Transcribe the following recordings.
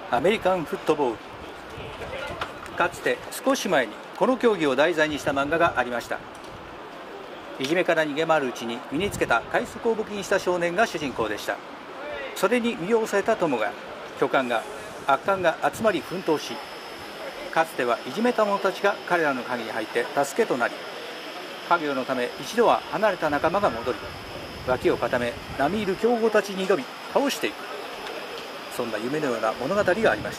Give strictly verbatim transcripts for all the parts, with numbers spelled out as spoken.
アメリカンフットボール。かつて少し前にこの競技を題材にした漫画がありました。いじめから逃げ回るうちに身につけた快速を武器にした少年が主人公でした。それに魅了された友が巨漢が悪漢が集まり奮闘し、かつてはいじめた者たちが彼らの影に入って助けとなり、家業のため一度は離れた仲間が戻り、脇を固め並みいる強豪たちに挑み倒していく、そんな夢のような物語がありました。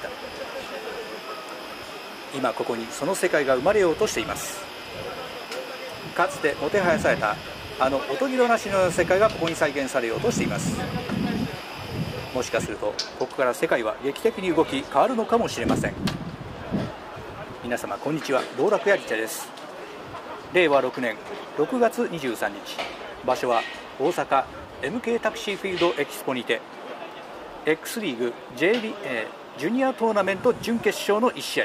今ここにその世界が生まれようとしています。かつてもてはやされたあのおとぎ話のような世界がここに再現されようとしています。もしかするとここから世界は劇的に動き変わるのかもしれません。皆様こんにちは、道楽やり茶です。れいわろくねんろくがつにじゅうさんにち、場所は大阪 エムケー タクシーフィールドエキスポにて X リーグ J リ、えー、ジュニアトーナメント準決勝のいち試合、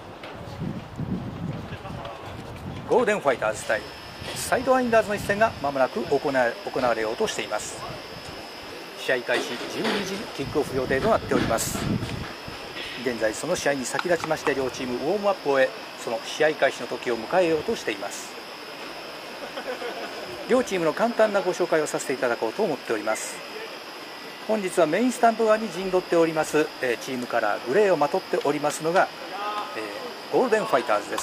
ゴールデンファイターズ対サイドワインダーズの一戦がまもなく行われ、行われようとしています。試合開始じゅうにじキックオフ予定となっております。現在その試合に先立ちまして両チームウォームアップを終え、その試合開始の時を迎えようとしています。両チームの簡単なご紹介をさせていただこうと思っております。本日はメインスタンド側に陣取っております、えー、チームカラーグレーをまとっておりますのが、えー、ゴールデンファイターズです。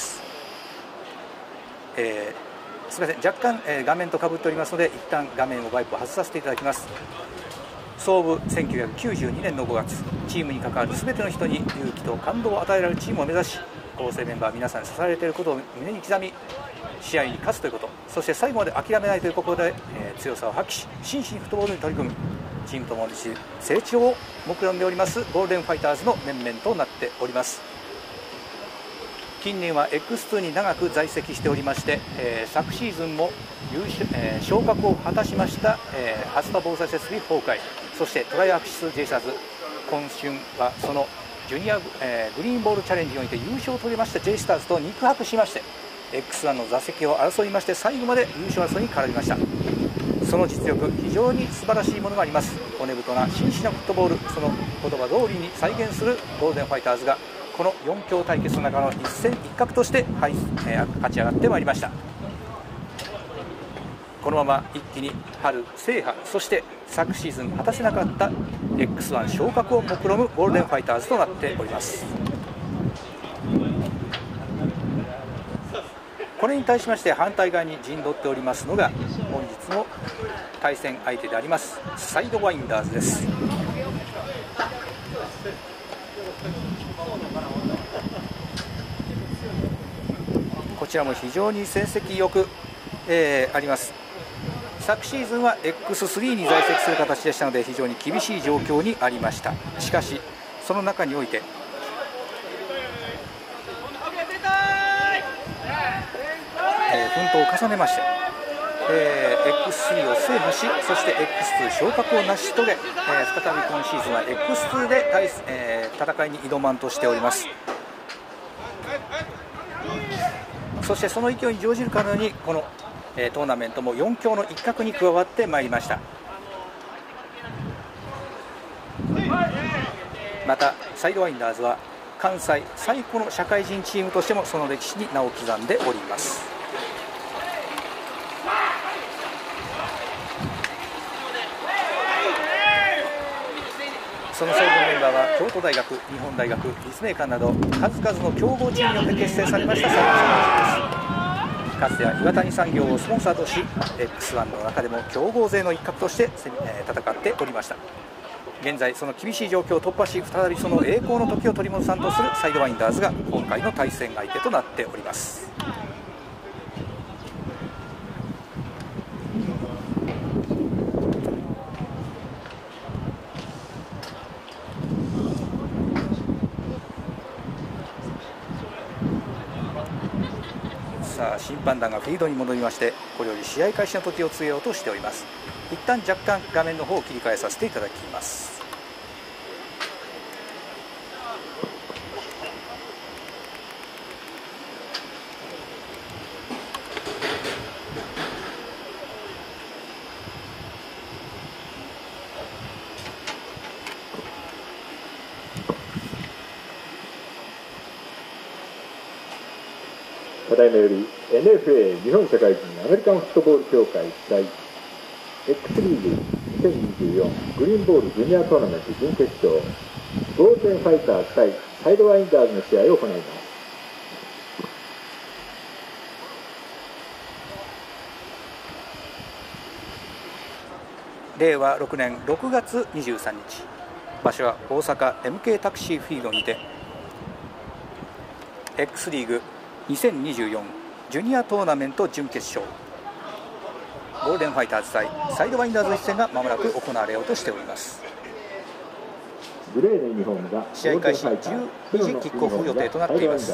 えー、すみません、若干、えー、画面とかぶっておりますので一旦画面をワイプを外させていただきます。創部せんきゅうひゃくきゅうじゅうにねんのごがつ、チームに関わる全ての人に勇気と感動を与えられるチームを目指し、構成メンバー皆さんに支えられていることを胸に刻み、試合に勝つということ、そして最後まで諦めないという心で、えー、強さを発揮し真摯にフットボールに取り組むチームともに成長を目論んでおりますゴールデンファイターズの面々となっております。近年は エックスツー に長く在籍しておりまして、えー、昨シーズンも優勝、えー、昇格を果たしました、えー、初田防災設備崩壊、そしてトライアクシス J サーズ、今春はそのジュニア、えー、グリーンボールチャレンジにおいて優勝を取りました J スターズと肉薄しまして エックスワン の座席を争いまして、最後まで優勝争いに絡みました。その実力、非常に素晴らしいものがあります。骨太な真摯なフットボール、その言葉通りに再現するゴールデンファイターズがこのよん強対決の中の一戦一角として、はいえー、勝ち上がってまいりました。このまま一気に春制覇、そして昨シーズン果たせなかった エックスワン 昇格を目論むゴールデンファイターズとなっております。これに対しまして反対側に陣取っておりますのが本日の対戦相手でありますサイドワインダーズです。こちらも非常に成績よく、えー、あります。昨シーズンは エックススリー に在籍する形でしたので非常に厳しい状況にありました。しかしその中においてえー、奮闘を重ねまして、えー、エックススリー を制覇し、そして エックスツー 昇格を成し遂げ、えー、再び今シーズンは エックスツー で対、えー、戦いに挑まんとしております。そしてその勢いに乗じるかのようにこの、えー、トーナメントもよん強の一角に加わってまいりました。またサイドワインダーズは関西最古の社会人チームとしてもその歴史に名を刻んでおります。そのサイドメンバーは京都大学、日本大学、立命館など数々の強豪チームによって結成されましたサイドワインダーズです。かつては岩谷産業をスポンサーとし エックスワン の中でも強豪勢の一角として戦っておりました。現在その厳しい状況を突破し、再びその栄光の時を取り戻さんとするサイドワインダーズが今回の対戦相手となっております。さあ審判団がフィールドに戻りまして、これより試合開始の時を告げようとしております。一旦若干画面の方を切り替えさせていただきます。 ただいまより エヌエフエー 日本社会人アメリカンフットボール協会主催 X リーグにせんにじゅうよんグリーンボールジュニアトーナメント準決勝ゴールデンファイターズ対サイドワインダーズの試合を行います。 れいわろくねんろくがつにじゅうさんにち、場所は大阪 エムケー タクシーフィールドにて X リーグにせんにじゅうよんジュニアトーナメント準決勝ゴールデンファイターズ対サイドワインダーズ一戦がまもなく行われようとしております。 グレーのユニフォームが試合開始じゅうにじキックオフ予定となっています。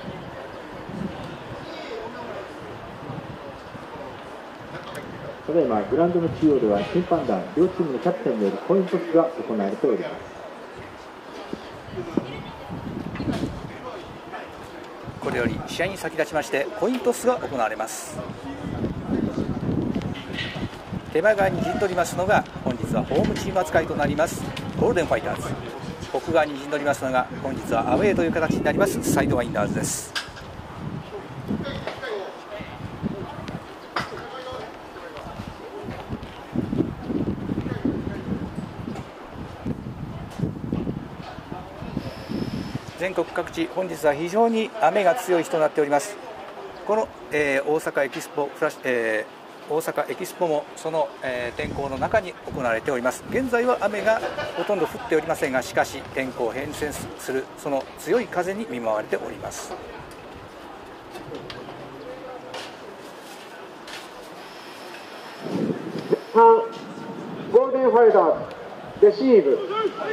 ただいまグラウンドの中央では審判団両チームのキャプテンによるコイントスが行われております。 これより試合に先立ちましてコイントスが行われます。手前側に陣取りますのが本日はホームチーム扱いとなりますゴールデンファイターズ、奥側に陣取りますのが本日はアウェーという形になりますサイドワインダーズです。全国各地本日は非常に雨が強い日となっております。この、えー、大阪エキスポフラッシュ、えー、大阪エキスポもその、えー、天候の中に行われております。現在は雨がほとんど降っておりませんが、しかし天候を変遷するその強い風に見舞われております。 ゴールデンファイターズレシーブ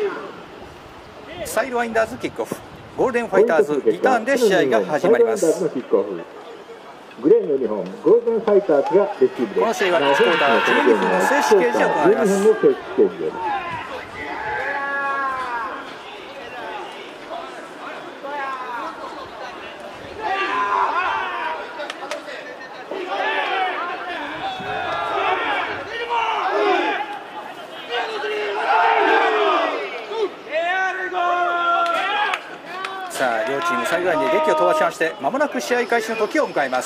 サイドワインダーズキックオフ、ゴールデンファイターズリターンで試合が始まります。 グレーのユニフォームゴールデンファイターズがレシーブです。 この試合はいちクォーターじゅうにふんの正式掲示が行われます。さあ両チームサイドラインでデッキを飛ばしましてまもなく試合開始の時を迎えます。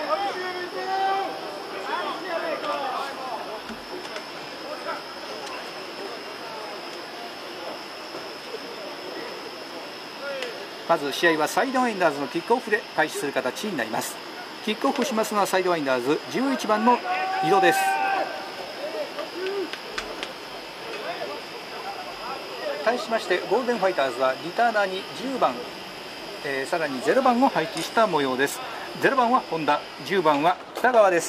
まず試合はサイドワインダーズのキックオフで開始する形になります。キックオフしますのはサイドワインダーズじゅういちばんの井戸です。対しましてゴールデンファイターズはリターナーにじゅうばん、えー、さらにゼロばんを配置した模様です。ゼロばんは本田、じゅうばんは北川です。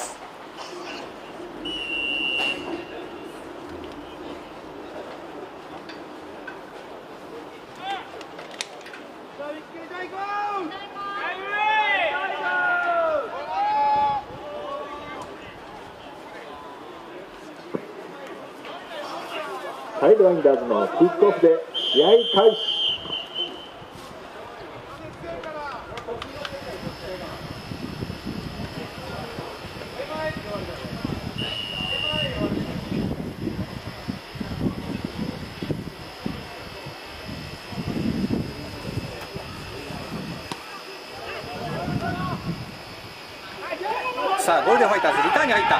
サイドワインダーズのキックオフで試合開始。 さあゴールデンファイターズリターンに入った。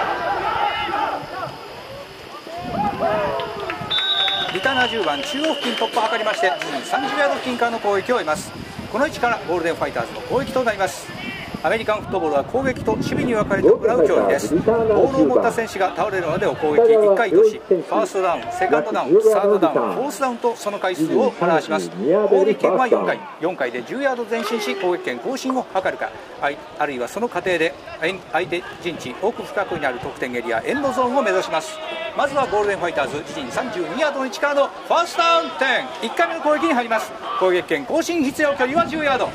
リターナーじゅうばん中央付近突破を図りましてさんじゅうヤード付近からの攻撃を得ます。この位置からゴールデンファイターズの攻撃となります。アメリカンフットボールは攻撃と守備に分かれて行う競技です。ボールを持った選手が倒れるまでを攻撃いっかい移動し、ファーストダウン、セカンドダウン、サードダウン、フォースダウンとその回数を表します。攻撃権はよんかい、よんかいでじゅうヤード前進し攻撃権更新を図るか、あるいはその過程で相手陣地奥深くにある得点エリアエンドゾーンを目指します。まずはゴールデンファイターズ自陣さんじゅうにヤードの位置からのファーストダウン点、いっかいめの攻撃に入ります。攻撃権更新必要距離はじゅうヤード。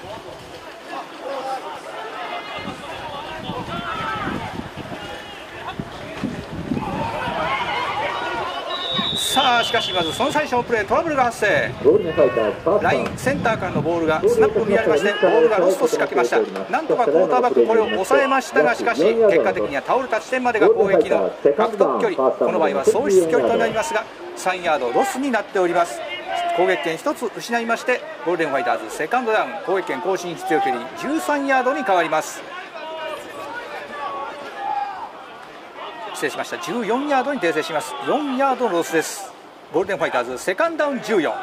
さあしかしまずその最初のプレートラブルが発生。ラインセンターからのボールがスナップを見られましてボールがロストしかけました。なんとかクォーターバックこれを抑えましたが、しかし結果的には倒れた地点までが攻撃の獲得距離、この場合は喪失距離となりますがさんヤードロスになっております。 攻撃権ひとつ失いましてゴールデンファイターズセカンドダウン、攻撃権更新必要距離じゅうさんヤードに変わります。失礼しました、じゅうよんヤードに訂正します。よんヤードのロスです。ゴールデンファイターズセカンドダウンじゅうよん。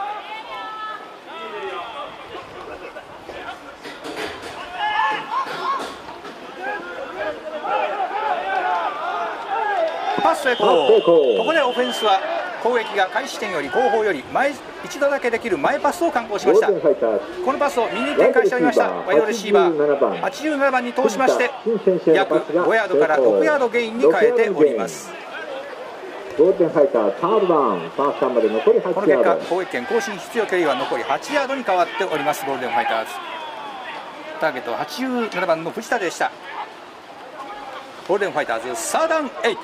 パス成功。ここでオフェンスは攻撃が開始点より後方より前一度だけできる前パスを敢行しました。このパスを右に展開しておりましたワイドレシーバーはちじゅうななばんに通しまして約ごヤードからろくヤードゲインに変えております。 ゴールデンファイターサードダウン、ファーストまで残りはちヤード。 この結果攻撃権更新必要距離は残りはちヤードに変わっております。ゴールデンファイターズターゲットははちじゅうななばんの藤田でした。ゴールデンファイターズサーダウンはち。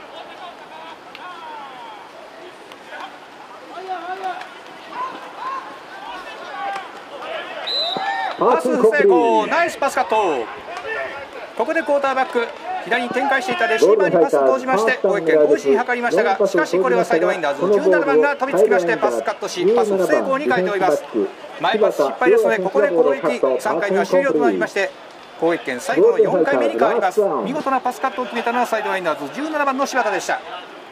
パス不成功、ナイスパスカット。ここでクォーターバック左に展開していたレシーバーにパスを投じまして攻撃権更新を図りましたが、しかしこれはサイドワインダーズじゅうななばんが飛びつきましてパスカットしパス不成功に変えております。前パス失敗ですのでここで攻撃さんかいめは終了となりまして攻撃権最後のよんかいめに変わります。見事なパスカットを決めたのはサイドワインダーズじゅうななばんの柴田でした。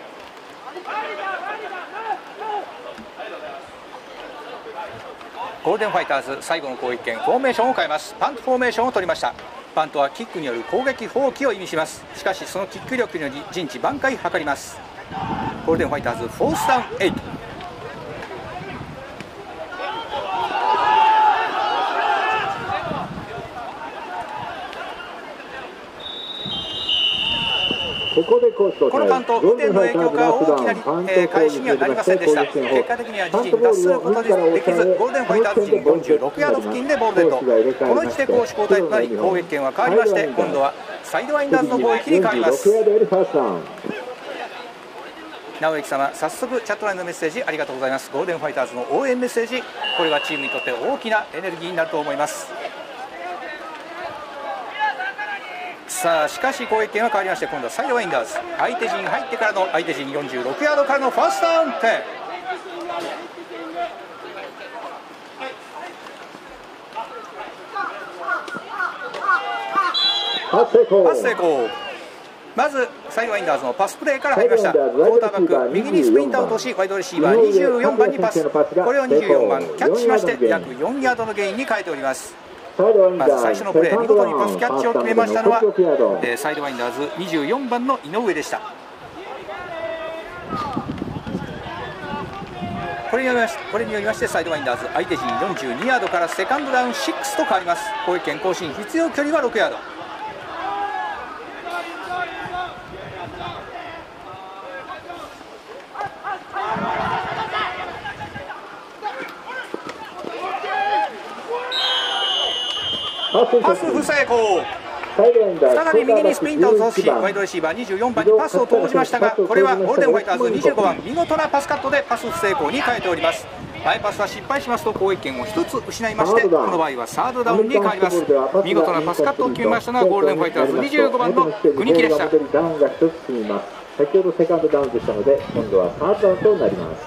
ゴールデンファイターズ最後の攻撃権フォーメーションを変えます。パントフォーメーションを取りました。パントはキックによる攻撃放棄を意味します。しかしそのキック力により陣地挽回図ります。ゴールデンファイターズフォースダウンはち。 ここでコースこのパント雨天の影響か大きな、えー、開始にはなりませんでした。結果的には自陣に脱することできずゴールデンファイターズ陣よんじゅうろくヤード付近でボールデッド。この位置で攻守交代となり攻撃権は変わりまして今度はサイドワインダーズの攻撃に変わります。直之様早速チャットラインのメッセージありがとうございます。ゴールデンファイターズの応援メッセージ、これはチームにとって大きなエネルギーになると思います。さあしかし攻撃権は変わりまして今度はサイドワインダーズ相手陣入ってからの相手陣よんじゅうろくヤードからのファーストダウン点。パス成功。まずサイドワインダーズのパスプレーから入りました。クォーターバック右にスプリンターを通しワイドレシーバーにじゅうよんばんにパス、これをにじゅうよんばんキャッチしまして約よんヤードのゲインに変えております。まず最初のプレー見事にパスキャッチを決めましたのは、えー、サイドワインダーズにじゅうよんばんの井上でした。これによりまして、これによりましてサイドワインダーズ相手陣よんじゅうにヤードからセカンドダウンろくと変わります。攻撃権更新必要距離はろくヤード。パス不成功。再び右にスプリンターを通しワイドレシーバーにじゅうよんばんにパスを通しましたが、これはゴールデンファイターズにじゅうごばん見事なパスカットでパス不成功に変えております。前パスは失敗しますと攻撃権をひとつ失いましてこの場合はサードダウンに変わります。見事なパスカットを決めましたのはゴールデンファイターズにじゅうごばんの国木でした。 先ほどセカンドダウンでしたので今度はサードダウンとなります。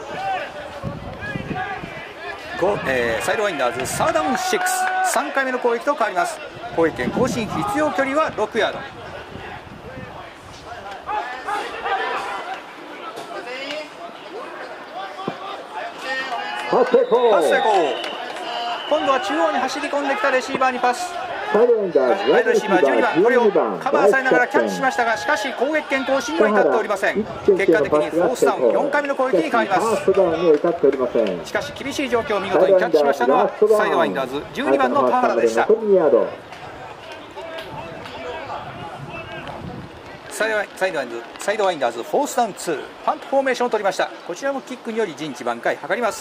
えー、サイドワインダーズサードダウンろく、さんかいめの攻撃と変わります。攻撃権更新必要距離はろくヤード。パス成功。今度は中央に走り込んできたレシーバーにパス、ワイドレシーバーじゅうにばんこれをカバーされながらキャッチしましたが、しかし攻撃権更新には至っておりません。結果的にフォースダウンよんかいめの攻撃に変わります。しかし厳しい状況を見事にキャッチしましたのはサイドワインダーズじゅうにばんの田原でした。サイドワインダーズサイドワインダーズフォースダウンにパントフォーメーションを取りました。こちらもキックにより陣地挽回図ります。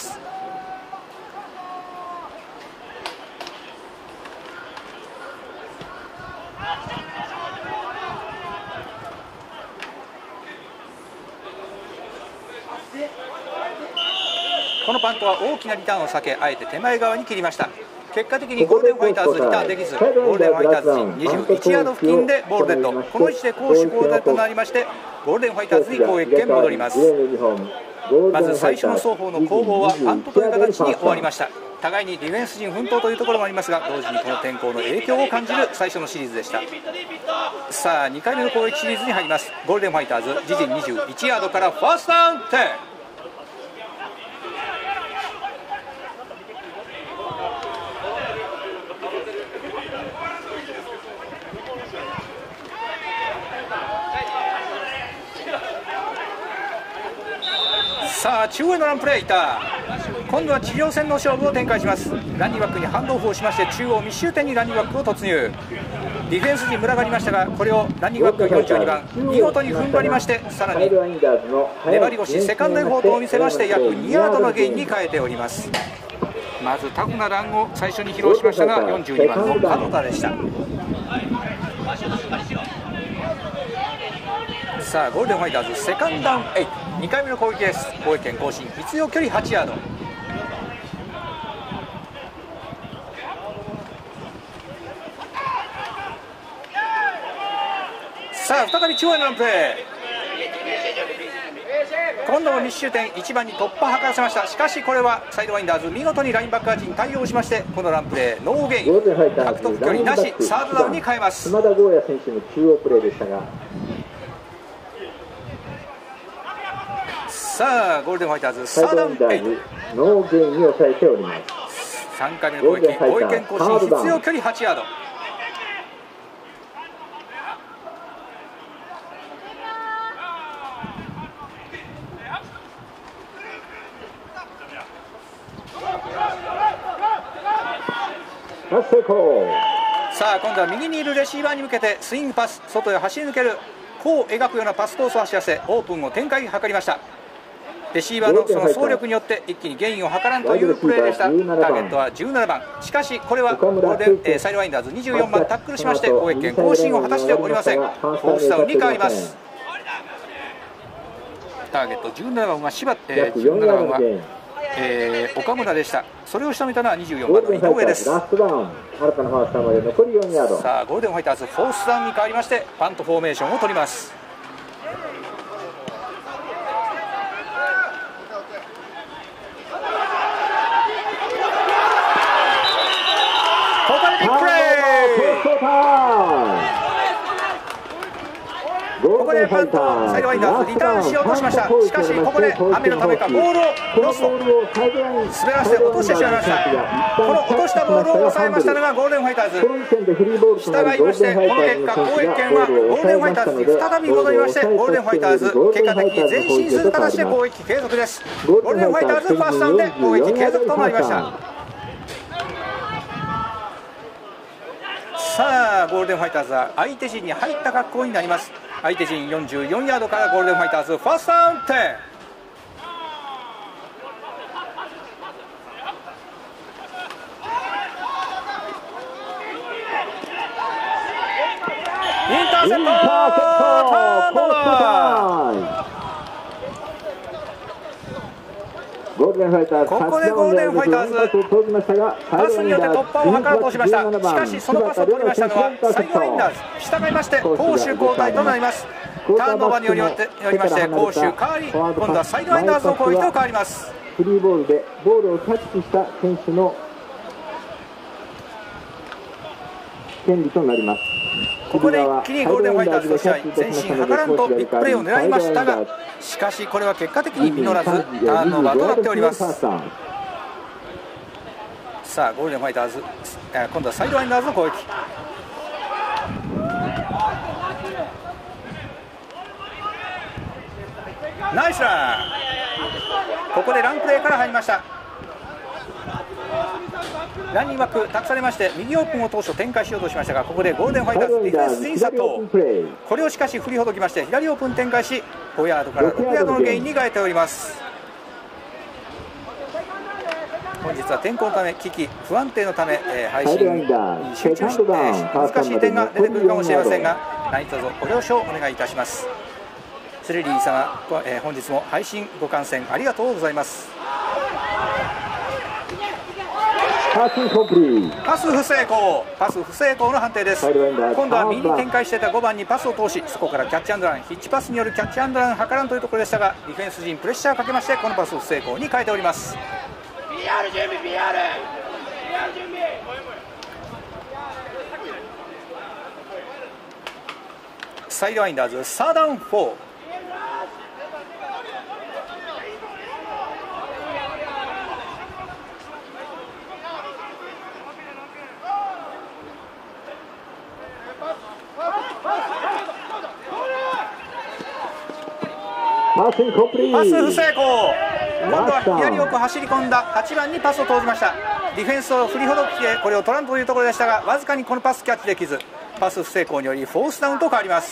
このパントは大きなリターンを避けあえて手前側に切りました。結果的にゴールデンファイターズリターンできずゴールデンファイターズ陣にじゅういちヤード付近でボールデッド。この位置で攻守交代となりましてゴールデンファイターズに攻撃権戻ります。 まず最初の双方の攻防はパントという形に終わりました。互いにディフェンス陣奮闘というところもありますが、同時にこの天候の影響を感じる最初のシリーズでした。さあにかいめの攻撃シリーズに入ります。ゴールデンファイターズ、自陣にじゅういちヤードからファーストダウンテン。さあ中央のランプレーいた。今度は地上戦の勝負を展開します。ランニングバックにハンドオフをしまして、中央密集点にランニングバックを突入。ディフェンス陣群がりましたが、これをランニングバックよんじゅうにばん見事に踏ん張りまして、さらに粘り腰セカンドエフォートを見せまして、約にヤードのゲインに変えております。まずタフなランを最初に披露しましたが、よんじゅうにばんの門田でした。さあゴールデンファイターズセカンドダウンエイト、にかいめの攻撃です。攻撃権更新、必要距離はちヤード。さあ再び中央へのランプレー。今度も密集点いちばんに突破を図らせました。しかしこれはサイドワインダーズ見事にラインバックアーチに対応しまして、このランプレーノーゲイン、獲得距離なし、サードダウンに変えます。 島田剛也選手の中央プレーでしたが、 さあゴールデンファイターズサードダウンエイト、 ノーゲインに抑えております。 さんかいめの攻撃、攻撃権更新、必要距離はちヤード。さあ今度は右にいるレシーバーに向けてスイングパス、外へ走り抜ける弧を描くようなパスコースを走らせオープンを展開を図りました。レシーバーのその走力によって一気にゲインを図らんというプレーでした。ターゲットはじゅうななばん、しかしこれはゴールデン、えー、サイドワインダーズにじゅうよんばんタックルしまして、攻撃権更新を果たしておりません。フォースダウンに変わります。ターゲットじゅうななばんは柴、えー、じゅうななばんは、えー、岡村でした。それを仕留めたのはにじゅうよんばんの井上です。さあゴールデンファイターズフォースダウンに変わりまして、パントフォーメーションを取ります。ここでビッグプレー。ここでパントサイドワインダーズリターンしようとしました。しかしここで雨のためかボールをクロスを滑らせて落としてしまいました。この落としたボールを抑えましたのがゴールデンファイターズ。従いましてこの結果攻撃権はゴールデンファイターズに再び戻りまして、ゴールデンファイターズ結果的に前進する形で攻撃継続です。ゴールデンファイターズファーストダウンで攻撃継続となりました。さあゴールデンファイターズは相手陣に入った格好になります。相手陣よんじゅうよんヤードからゴールデンファイターズファーストダウンテン。インターセプト、ターンオーバー。ここでゴールデンファイターズパスによって突破を図ろうとしました。しかしそのパスを取りましたのはサイドワインダーズ。従いまして攻守交代となります。ターンオーバーによりよりまして攻守変わり、今度はサイドワインダーズの攻撃と変わります。 フリーボールでボールをキャッチした選手の権利となります。 ここで一気にゴールデンファイターズの試合前進図らんとビッグプレーを狙いましたが、しかしこれは結果的に実らずターンオーバーとなっております。さあゴールデンファイターズ、今度はサイドワインダーズの攻撃。ナイスラン。ここでランプレーから入りました。ランニングバック託されまして右オープンを当初展開しようとしましたが、ここでゴールデンファイターズディフェンス陣殺到。これをしかし振りほどきまして左オープン展開し、ごヤードからろくヤードのゲインに変えております。本日は天候のため機器不安定のため、えー、配信に集中して、えー、難しい点が出てくるかもしれませんが、何卒ご了承お願いいたします。スレリー様、えー、本日も配信ご観戦ありがとうございます。 パスコンプリート。 パス不成功、パス不成功の判定です。今度は右に展開していたごばんにパスを通し、そこからキャッチアンドラン、ヒッチパスによるキャッチアンドラン図らんというところでしたが、ディフェンス陣プレッシャーをかけましてこのパス不成功に変えております。 ピーアール 準備 ピーアール ピーアール 準備。 サイドワインダーズサーダウンフォー。 パスインコンプリート。 パス不成功。今度は左奥走り込んだはちばんにパスを投じました。ディフェンスを振りほどきでこれを取らんというところでしたが、わずかにこのパスキャッチできず、パス不成功によりフォースダウンと変わります。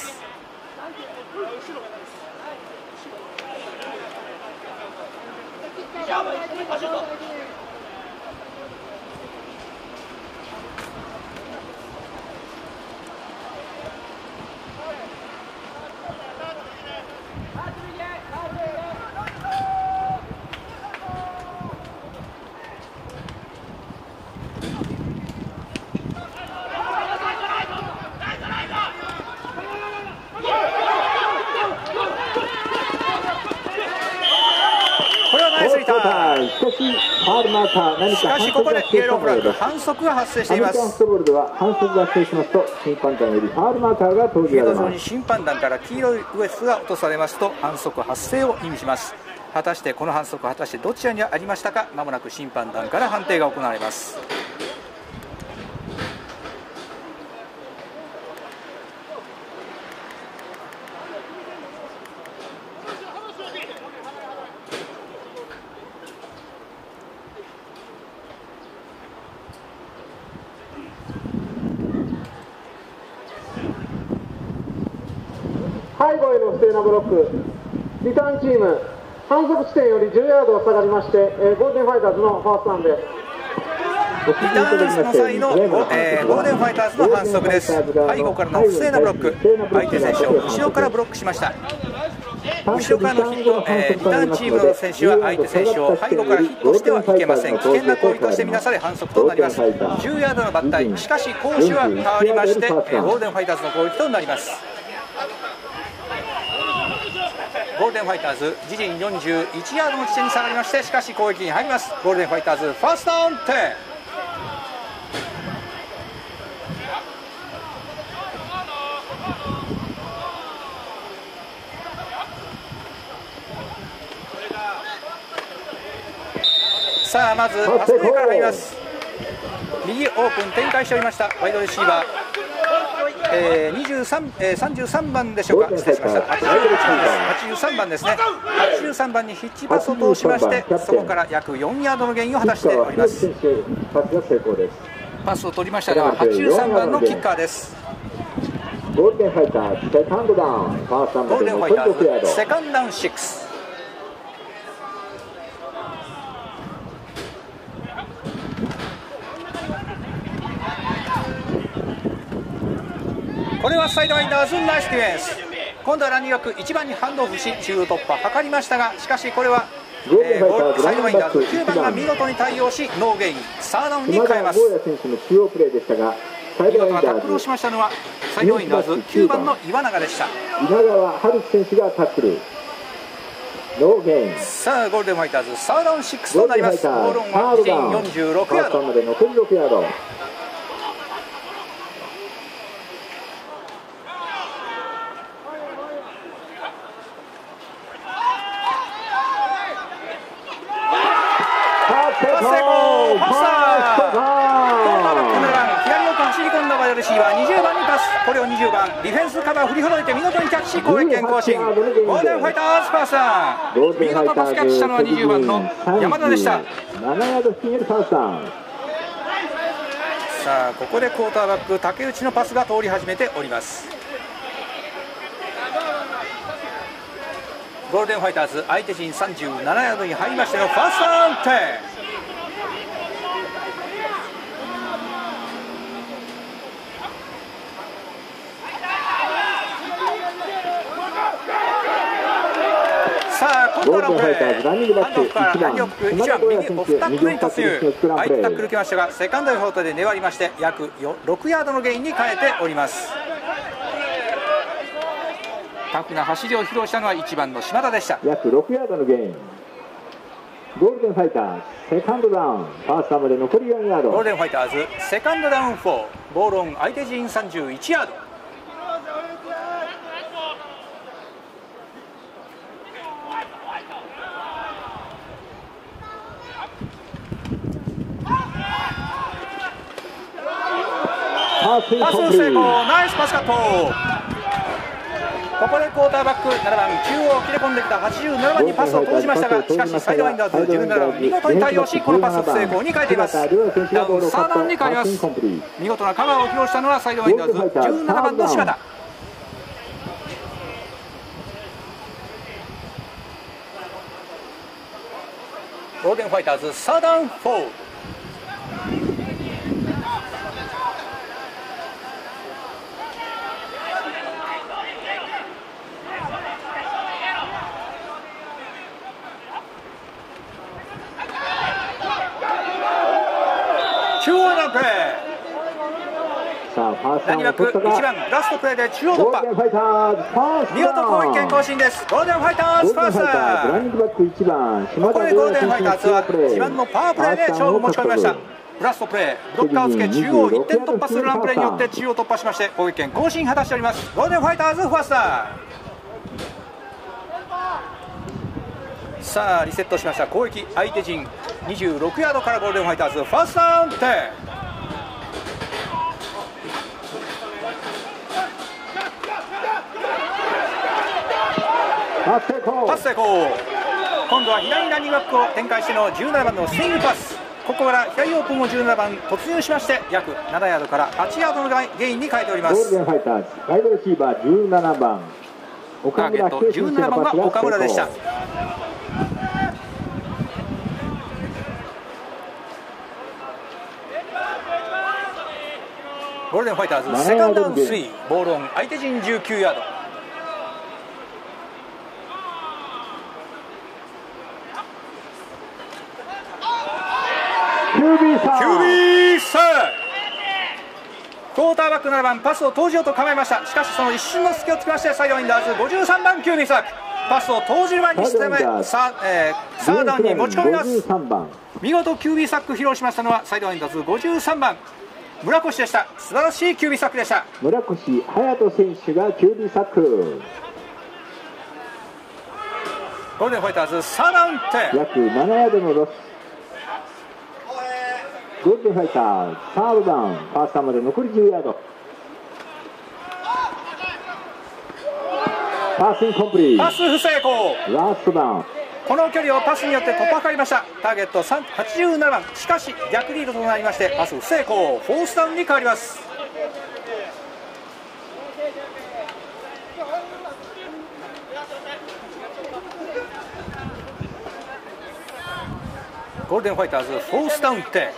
しかしここでイエローフラッグ、反則が発生しています。 アメリカンフットボールでは反則が発生しますと審判団よりファウルマーカーが投じられます。 フィールド上に審判団から黄色いウエスが落とされますと反則発生を意味します。果たしてこの反則果たしてどちらにありましたか。まもなく審判団から判定が行われます。 背後への不正なブロック、リターンチーム、反則地点よりじゅうヤード下がりまして、えー、ゴールデンファイターズのファーストランです。 リターンの際の、えー、ゴールデンファイターズの反則です。背後からの不正なブロック、相手選手を後ろからブロックしました。後ろからのヒット、えー、リターンチームの選手は相手選手を背後からヒットしてはいけません。危険な行為として見なされ反則となります。じゅうヤードの抜体、しかし攻守は変わりまして、えー、ゴールデンファイターズの攻撃となります。ゴールデンファイターズ自陣よんじゅういちヤードの地点に下がりまして、しかし攻撃に入ります。ゴールデンファイターズファーストダウンテン。さあまずパスプレーから入ります。右オープン展開しておりましたワイドレシーバー、えー、にじゅうさん、えー、さんじゅうさんばんでしょうか、失礼しました。はちじゅうはちばんです。はちじゅうさんばんですね。はちじゅうさんばんにヒッチパスを通しまして、そこから約よんヤードのゲインを果たしております。パスを取りましたがはちじゅうさんばんのキッカーです。 ゴールデンファイターズセカンドダウン、ファーストゴールデンファイターズセカンドダウンろく。これはサイドワインダーズナイスディフェンス。今度はランニングバックいちばんにハンドオフし中央突破図りましたが、しかしこれは、えー、サイドワインダーズきゅうばんが見事に対応しノーゲインサーダウンに変えます。見事なタックルをしましたのはサイドワインダーズきゅうばんの岩永でした。 稲川春樹選手がタックルノーゲイン。 さあゴールデンファイターズサーダウンろくとなります。ゴールオンは自陣よんじゅうろくヤード。 まで残りろくヤード。 レシーバーにじゅうばんにパス、これをにじゅうばんディフェンスカバー振りほどいて見事にキャッチ、攻撃権更新。ゴールデンファイターズパーさん見事パスキャッチしたのはにじゅうばんの山田でした。 ななヤード付近へのパスダウン。 さあここでクォーターバック竹内のパスが通り始めております。ゴールデンファイターズ相手陣さんじゅうななヤードに入りましてのファーストダウンテン。さあ今ンドランプレー、ハンドオフからランニオフいちばん右オフタックルに突入、相手タックルきましたがセカンドエフォートで粘りまして約ろくヤードのゲインに変えております。タフな走りを披露したのはいちばんの島田でした。 約ろくヤードのゲイン。ゴールデンファイターズセカンドダウン、ファーストまで残りよんヤード。 ゴールデンファイターズセカンドダウンよん、ボールオン相手陣さんじゅういちヤード。パス成功、ナイスパスカット。ここでクォーターバックななばん中央を切れ込んできたはちじゅうななばんにパスを投じましたが、しかしサイドワインダーズじゅうななばん見事に対応しこのパス不成功に変えています。ダウンさんダウンに変わります。見事なカバーを披露したのはサイドワインダーズじゅうななばんの柴田。ゴールデンファイターズサーダウンよん。中央のプレー、ランニバックいちばんラストプレーで中央突破、見事攻撃権更新です。ゴールデンファイターズファースト。ここでゴールデンファイターズは自慢のパワープレーで勝負を持ち込みました。ラストプレーブロッカーをつけ中央いってん突破するランプレーによって中央突破しまして攻撃権更新果たしております。ゴールデンファイターズファースト。さあリセットしました。攻撃相手陣にじゅうろくヤードからゴールデンファイターズファーストダウンテン。パス成功。今度は左ランニングバックを展開してのじゅうななばんのスイングパス。ここから左オープンをじゅうななばん突入しまして約ななヤードからはちヤードのゲインに変えております。 ゴールデンファイターズワイドレシーバーじゅうななばんターゲットじゅうななばんは岡村でした。ゴールデンファイターズセカンドダウンスリー、ボールオン相手陣じゅうきゅうヤード。 キュービーサーキュービーサークォーターバックななばんパスを投じようと構えました。しかしその一瞬の隙をつきましてサイドワインダーズごじゅうさんばんキュービーサークパスを投じる前にしてサー、えー、サーダウンに持ち込みます。見事キュービーサック披露しましたのはサイドワインダーズごじゅうさんばん村越でした。素晴らしいキュービーサックでした。 村越隼人選手がキュービーサック。 ゴールデンファイターズサーダウンテン。 約ななヤードのロス。ゴールデンファイターズサードダウン、ファーストまで残りじゅうヤード。パスインコンプリート。 パス不成功。 ラストダウン。 この距離をパスによって突破かかりました。ターゲットはちじゅうななばん、しかし逆リードとなりましてパス不成功、フォースダウンに変わります。ゴールデンファイターズフォースダウンテン。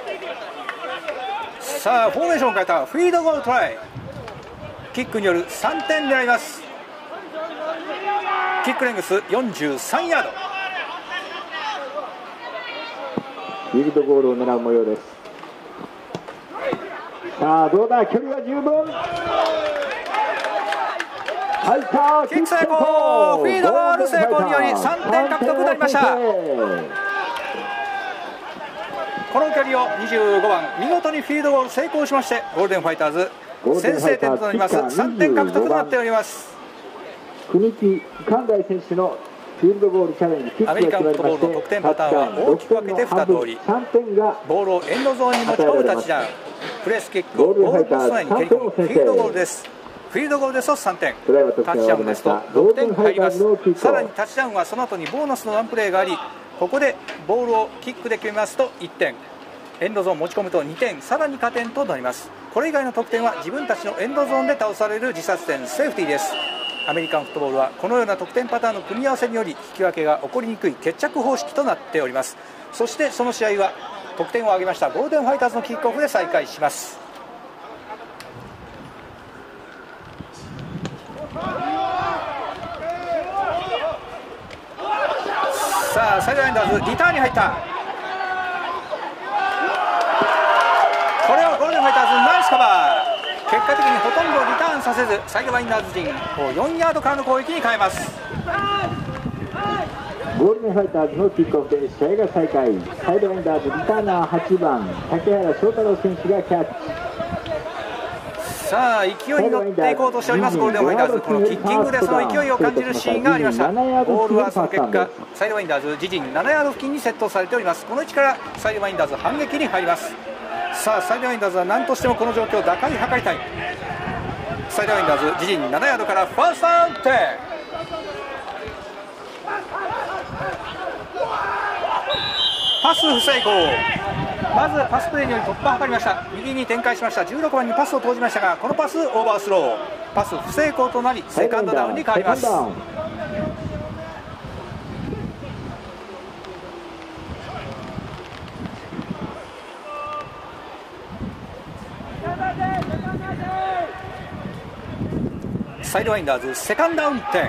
さあフォーメーションを変えたフィードゴールトライ、キックによるさんてん狙います。キックレングスよんじゅうさんヤード。 フィールドゴールを狙う模様です。さあどうだ、距離は十分。入った、 キック成功。フィールドゴール成功によりさんてん獲得となりました。この距離をにじゅうごばん見事にフィールドゴール成功しましてゴールデンファイターズ先制点となりますさんてん獲得となっております。 国木寛大選手のフィールドゴールチャレンジキックがアメリカンフットボールの得点パターンは大きく分けてに通り、ボールをエンドゾーンに持ち込むタッチダウン、プレスキックをゴールポスト内に蹴り込むフィールドゴールです。フィールドゴールですとさんてん、タッチダウンですとろくてん入ります。さらにタッチダウンはその後にボーナスのワンプレーがあり、ここでボールをキックで決めますといってん、エンドゾーン持ち込むとにてん、さらに加点となります。これ以外の得点は自分たちのエンドゾーンで倒される自殺点、セーフティーです。アメリカンフットボールはこのような得点パターンの組み合わせにより引き分けが起こりにくい決着方式となっております。そしてその試合は得点を挙げましたゴールデンファイターズのキックオフで再開します。 サイドワインダーズリターンに入った。これをゴールデンファイターズナイスカバー。結果的にほとんどリターンさせずサイドワインダーズ陣をよんヤードからの攻撃に変えます。 ゴールデンファイターズのキックオフで試合が再開。サイドワインダーズリターナーはちばん竹原翔太郎選手がキャッチ。 さあ勢いに乗っていこうとしておりますゴールデンファイターズ。このキッキングでその勢いを感じるシーンがありました。ボールはその結果サイドワインダーズ自陣ななヤード付近にセットされております。この位置からサイドワインダーズ反撃に入ります。さあサイドワインダーズは何としてもこの状況を打開図りたい。サイドワインダーズ自陣ななヤードからファーストダウンテン。パス不成功。まずパスプレーにより突破を図りました。右に展開しました。じゅうろくばんにパスを投じましたがこのパスオーバースロー、パス不成功となりセカンドダウンに変わります。サイドワインダーズセカンドダウンテン。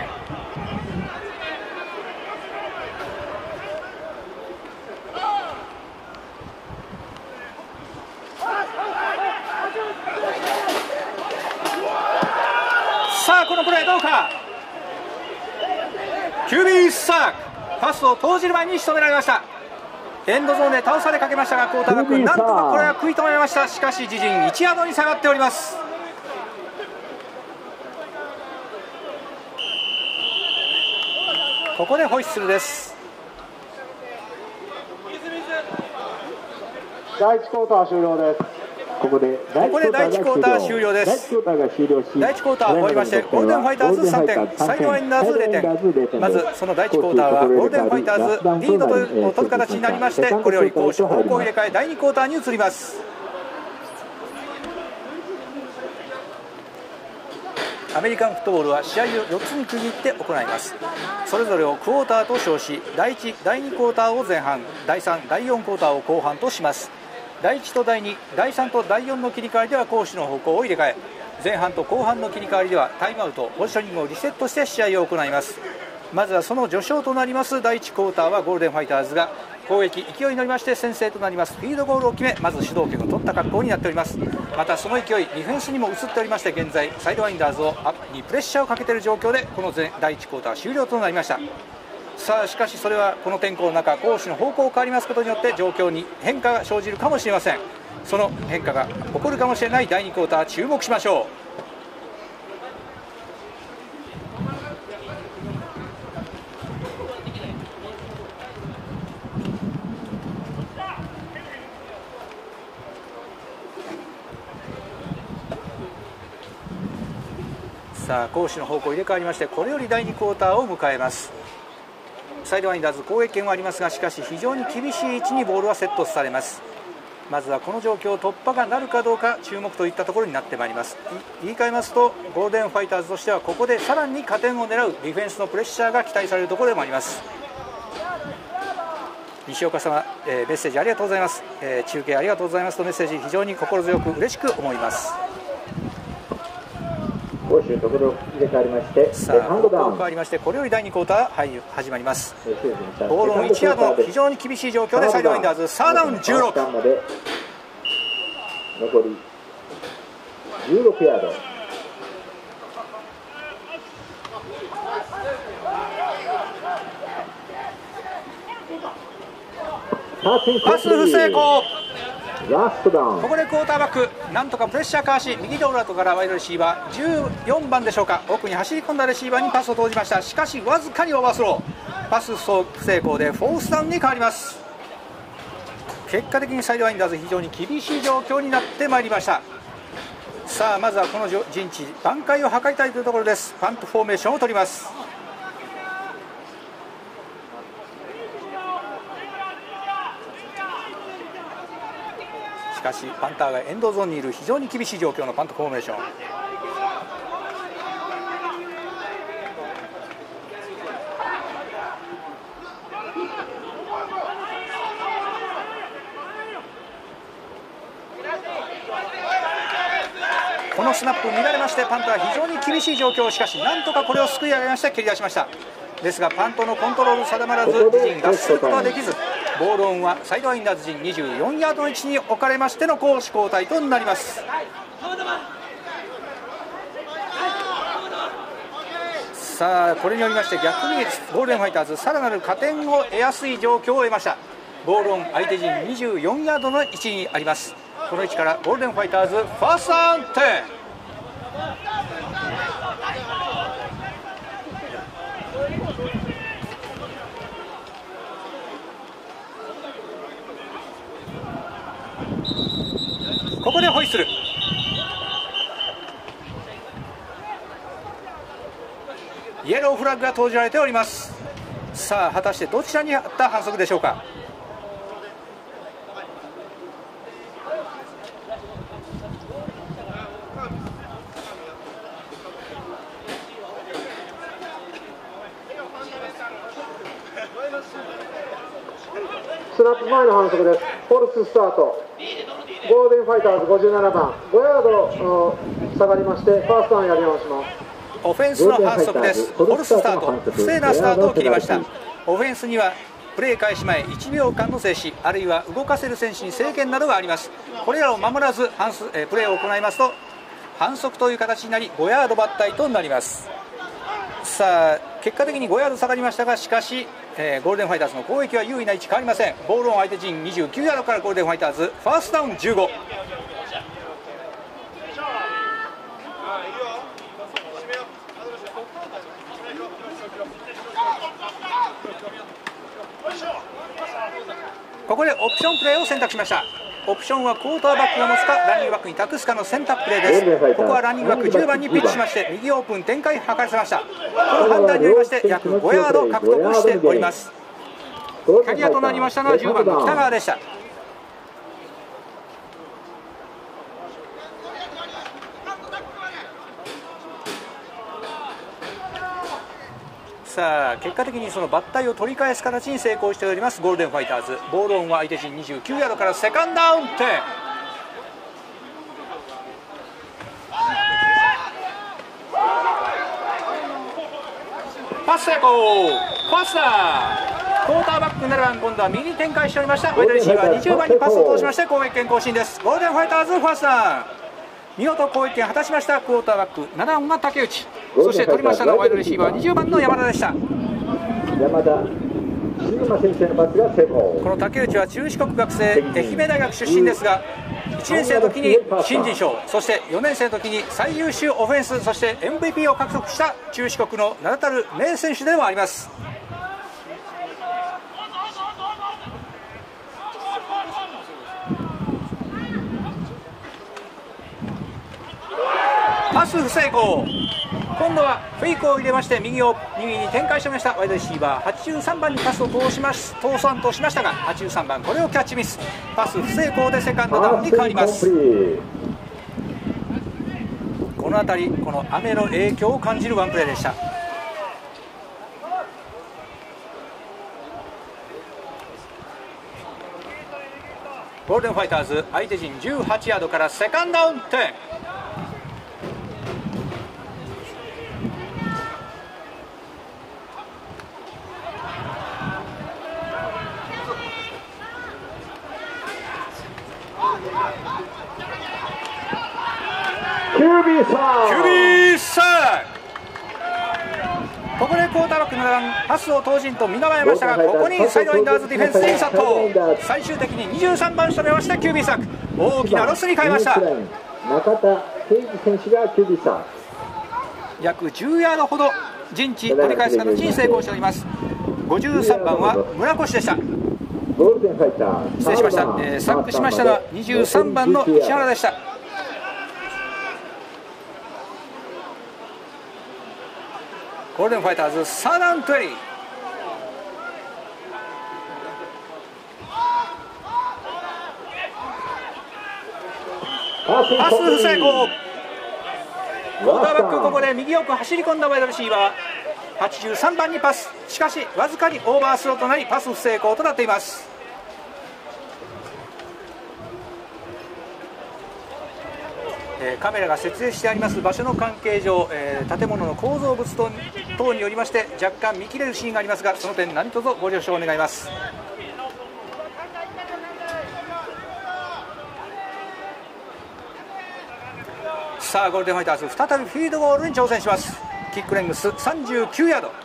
さあこのプレーどうか。キュービー サークパスを投じる前に仕留められました。エンドゾーンで倒されかけましたがクォーターバックなんとかこれは食い止めました。しかし自陣いちヤードに下がっております。ここでホイッスルです。 だいいちクォーター終了です。 ここで第一クォーター終了です。 第一クォーター終わりましてゴールデンファイターズさんてんサイドワインダーズゼロてん。まずその第一クォーターはゴールデンファイターズリードを取る形になりましてこれより攻守方向を入れ替えだいにクォーターに移ります。アメリカンフットボールは試合をよっつに区切って行います。それぞれをクォーターと称しだいいちだいにクォーターを前半だいさんだいよんクォーターを後半とします。だいいちとだいにだいさんとだいよんの切り替わりでは攻守の方向を入れ替え前半と後半の切り替わりではタイムアウトポジショニングをリセットして試合を行います。まずはその序章となりますだいいちクォーターはゴールデンファイターズが攻撃勢いに乗りまして先制となりますフィールドゴールを決めまず主導権を取った格好になっております。またその勢いディフェンスにも移っておりまして現在サイドワインダーズをアップにプレッシャーをかけている状況でこのだいいちクォーター終了となりました。さあしかしそれはこの天候の中攻守の方向を変わりますことによって状況に変化が生じるかもしれません。その変化が起こるかもしれないだいにクォーター注目しましょう。さあ攻守の方向入れ替わりましてこれよりだいにクォーターを迎えます。サイドワインダーズ攻撃権はありますがしかし非常に厳しい位置にボールはセットされます。まずはこの状況突破がなるかどうか注目といったところになってまいります。言い換えますとゴールデンファイターズとしてはここでさらに加点を狙うディフェンスのプレッシャーが期待されるところでもあります。西岡様、えー、メッセージありがとうございます、えー、中継ありがとうございますとメッセージ非常に心強く嬉しく思います。 攻守ところ入れ替わりましてさあ方向変わりましてこれよりだいにクォーター、はい、始まります。ボールオンいちヤードの非常に厳しい状況でサイドワインダーズサーダウンじゅうろく。 残りじゅうろくヤード。 パス不成功。 ラストダウン。 ここでクォーターバックなんとかプレッシャーかわし右ドーラトからワイドレシーバーじゅうよんばんでしょうか奥に走り込んだレシーバーにパスを投じました。しかしわずかにオーバースローパス不成功でフォースダウンに変わります。結果的にサイドワインダーズ非常に厳しい状況になってまいりました。さあまずはこの陣地挽回を図りたいというところです。パントフォーメーションを取ります。しかしパンターがエンドゾーンにいる非常に厳しい状況のパントフォーメーション。このスナップ乱れましてパンター非常に厳しい状況。しかしなんとかこれをすくい上げまして蹴り出しました。 ですがパントのコントロール定まらず自陣脱することはできず、ボールオンはサイドワインダーズ陣にじゅうよんヤードの位置に置かれましての攻守交代となります。さあこれによりまして逆にゴールデンファイターズさらなる加点を得やすい状況を得ました。ボールオン相手陣にじゅうよんヤードの位置にあります。この位置からゴールデンファイターズファーストアンテここでホイッスル。イエローフラッグが投じられております。さあ果たしてどちらにあった反則でしょうか。 スナップ前の反則です。フォルススタート。ゴールデンファイターズごじゅうななばん、ごヤード下がりましてファーストアンやり直します。 オフェンスの反則です。フォルススタート、不正なスタートを切りました。オフェンスにはプレー開始前いちびょうかんの静止、あるいは動かせる選手に制限などがあります。これらを守らず反則、えー、プレーを行いますと反則という形になりごヤード抜体となります。さあ結果的にごヤード下がりましたが、しかし、えー、ゴールデンファイターズの攻撃は優位な位置変わりません。ボールオン相手陣にじゅうきゅうヤードからゴールデンファイターズファーストダウンじゅうご。ここでオプションプレーを選択しました。オプションはクォーターバックが持つかランニングバックに託すかの選択プレーです。ここはランニングバックじゅうばんにピッチしまして右オープン展開図らせました。この判断によりまして約ごヤード獲得しております。キャリアとなりましたのはじゅうばんの北川でした。さあ結果的にそのバッタイを取り返す形に成功しておりますゴールデンファイターズ。ボールオンは相手陣にじゅうきゅうヤードからセカンドダウンテン。パス成功。パスだ。クォーターバックななばん、今度は右に展開しておりましたワイドレシーバーにじゅうばんにパスを通しまして攻撃権更新です。ゴールデンファイターズファーストダウン、見事攻撃権果たしました。クォーターバックななばんが竹内、そして取りましたのはワイドレシーバーにじゅうばんの山田でした。 山田シグマ先生のパスが成功。 この竹内は中四国学生愛媛大学出身ですが、いちねん生の時に新人賞、そしてよねん生の時に最優秀オフェンス、そして エムブイピー を獲得した中四国の名だたる名選手でもあります。パス不成功。今度はフェイクを入れまして右を右に展開してましたワイドレシーバーはちじゅうさんばんにパスを通します通さんとしましたが、はちじゅうさんばんこれをキャッチミス、パス不成功でセカンドダウンに変わります。この辺りこの雨の影響を感じるワンプレーでした。ゴールデンファイターズ相手陣じゅうはちヤードからセカンドダウンテン。 キュービーサーキュービーサーここでクォーターバックななばんパスを投じんと見構えましたが、ここにサイドワインダーズディフェンスに殺到、最終的ににじゅうさんばん仕留めました。キュービーサー大きなロスに変えました。 中田圭司選手がキュービーサー約じゅうヤードほど陣地取り返す形に成功しております。ごじゅうさんばんは村越でした。 ゴールデンファイター失礼しました、えー、サックしましたのはにじゅうさんばんの石原でした。ゴールデンファイターズサーダウントゥエリー、パス不成功。クォーターバックここで右奥走り込んだワイドレシーバーはちじゅうさんばんにパス、しかしわずかにオーバースローとなりパス不成功となっています。えー、カメラが設営してあります場所の関係上、えー、建物の構造物と等によりまして若干見切れるシーンがありますが、その点何卒ご了承願います。さあゴールデンファイターズ再びフィールドゴールに挑戦します。キックレングスさんじゅうきゅうヤード。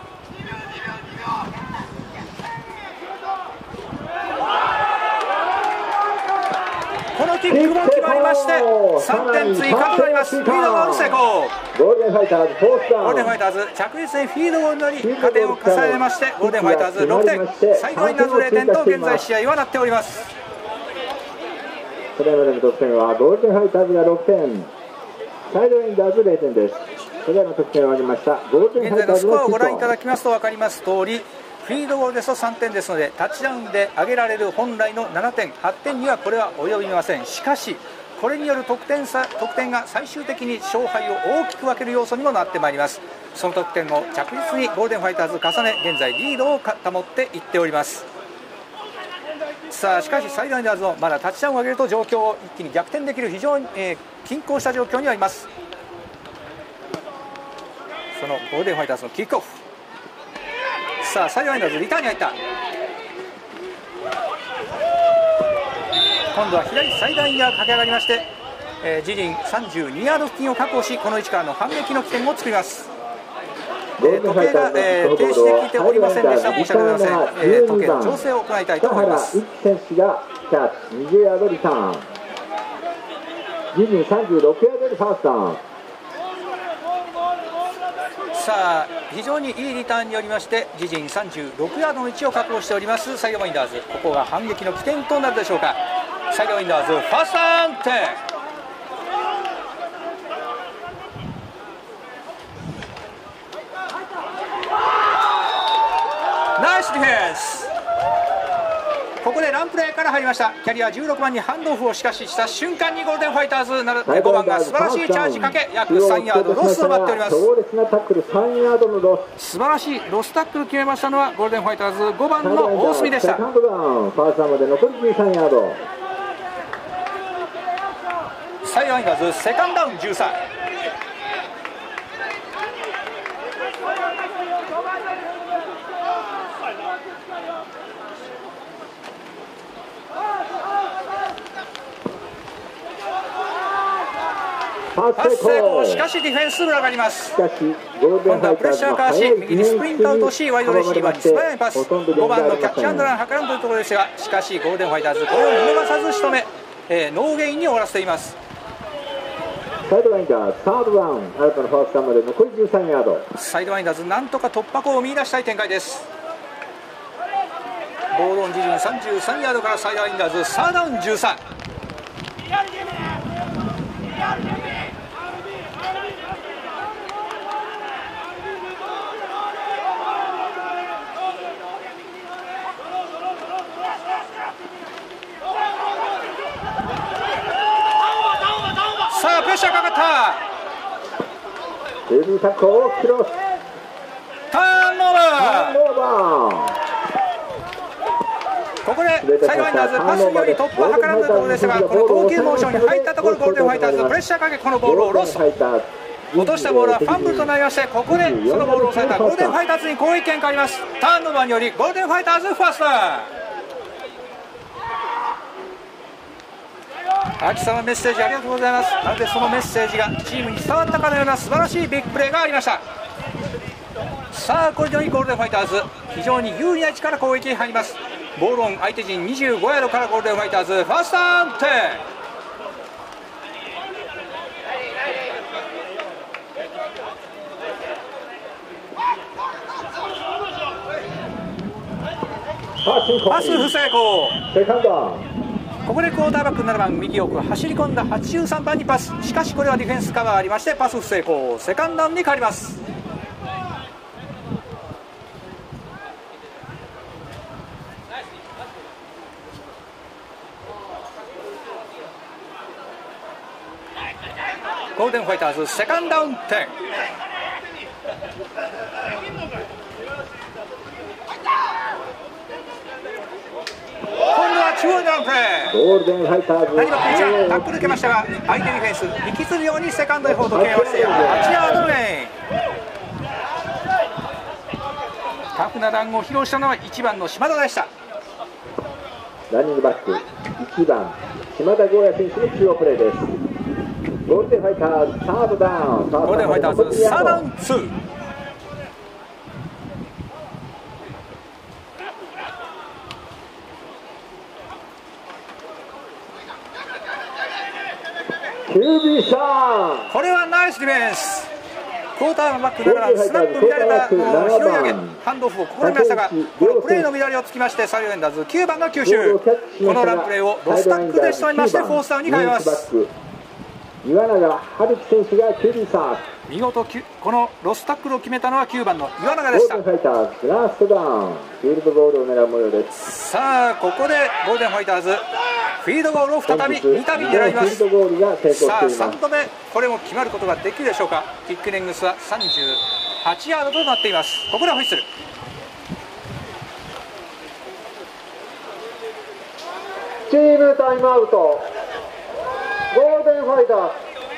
このキックも決まりましてさんてん追加となります。フィールドゴール成功。 ゴールデンファイターズフォースダウン。 ゴールデンファイターズ着実にフィールドゴールにより加点を重ねまして、ゴールデンファイターズろくてん、サイドワインダーズゼロてんと現在試合はなっております。 それまでの得点はゴールデンファイターズがろくてん、サイドワインダーズゼロてんです。それらの得点を挙げましたゴールデンファイターズの現在のスコアをご覧いただきますと分かります通り、フィールドゴールですとさんてんですので、タッチダウンで上げられる本来のななてん、はってんにはこれは及びません。しかしこれによる得点差得点が最終的に勝敗を大きく分ける要素にもなってまいります。その得点を着実にゴールデンファイターズ重ね、現在リードを保っていっております。さあしかしサイドワインダーズもまだタッチダウンを上げると状況を一気に逆転できる非常に、えー、均衡した状況にはいます。そのゴールデンファイターズのキックオフ。さあサイドワインダーズリターンに入った。今度は左サイドラインが駆け上がりまして、えー、自陣さんじゅうにヤード付近を確保し、この位置からの反撃の起点を作ります。えー、時計が、えー、停止できておりませんでした。申し訳ございません。えー、時計の調整を行いたいと思います。 北原一選手がキャッチにじゅうヤードリターン、自陣さんじゅうろくヤードでファーストダウン。 さあ非常にいいリターンによりまして自陣さんじゅうろくヤードの位置を確保しておりますサイドワインダーズ。ここが反撃の起点となるでしょうか。サイドワインダーズファーストダウンテン。ナイスディフェンス。ここでランプレーから入りました。キャリアじゅうろくばんにハンドオフをしかしした瞬間にゴールデンファイターズなるごばんが素晴らしいチャージかけ、約さんヤードロスを待っております。 強烈なタックルさんヤードのロス。 素晴らしいロスタックル決めましたのはゴールデンファイターズごばんの大隅でした。 セカンドダウン、ファーストダウンまで残りじゅうさんヤード。 サイドワインダーズセカンドダウンじゅうさん。パス成功。しかしディフェンス裏があります。 しかしゴールデンファイターズの今度はプレッシャーかわし右にスプリントアウトしワイドレシーバーに素早いパス、ごばんのキャッチアンドラン図らんというところですが、しかしゴールデンファイターズこれを見逃さず仕留め、えー、ノーゲインに終わらせています。 サイドワインダーズサードダウン、新たなファーストダウンまで残りじゅうさんヤード。 サイドワインダーズなんとか突破口を見出したい展開です。ボールオン自陣さんじゅうさんヤードからサイドワインダーズサードダウンじゅうさん。さあプレッシャーかかった。 ヘビータックルをキロス。 ターンオーバー。ここでサイドワインダーズパスにより突破を図らんというところですが、この投球モーションに入ったところゴールデンファイターズプレッシャーかけこのボールをロス。落としたボールはファンブルとなりまして、ここでそのボールを抑えたゴールデンファイターズに攻撃権が変わります。ターンオーバーによりゴールデンファイターズファースト。秋さんのメッセージありがとうございます。まるでそのメッセージがチームに伝わったかのような素晴らしいビッグプレーがありました。さあこれでゴールデンファイターズ非常に有利な位置から攻撃に入ります。ボールオン相手陣にじゅうごヤードからゴールデンファイターズファーストダウンテン。パス不成功。 セカンドダウン。 ここでクォーターバックななばん右奥走り込んだはちじゅうさんばんにパス、しかしこれはディフェンスカバーありましてパス不成功。セカンドダウンに変わります。ゴールデンファイターズセカンドダウンテン。今度は中央のランプレー。 ゴールデンファイターズ何もピッチャータックル受けましたが相手ディフェンス引きずるようにセカンドへフォード系をしてはちヤードのゲイン。 タフなランを披露したのはいちばんの島田でした。 ランニングバックいちばん島田豪也選手の中央プレーです。ゴールデンファイターズサードダウン。 ゴールデンファイターズサードダウンツー。 キュービーさん、 これはナイスディフェンス。クォーターバックながらスナップ乱れたこの拾い上げハンドオフを試みましたが、このプレーの乱れをつきましてサイドエンダーズきゅうばんが吸収。このランプレーをロスタックで仕留めましてフォースダウンに変えます。 岩永春樹選手がキュービーさん、 見事このロスタックルを決めたのはきゅうばんの岩永でした。 ゴールデンファイターズラストダウン、フィールドゴールを狙う模様です。 さあここでゴールデンファイターズフィールドゴールを再びにたび狙います。さあさんどめこれも決まることができるでしょうか。キックレングスはさんじゅうはちヤードとなっています。ここでホイッスル。 チームタイムアウト。ゴールデンファイター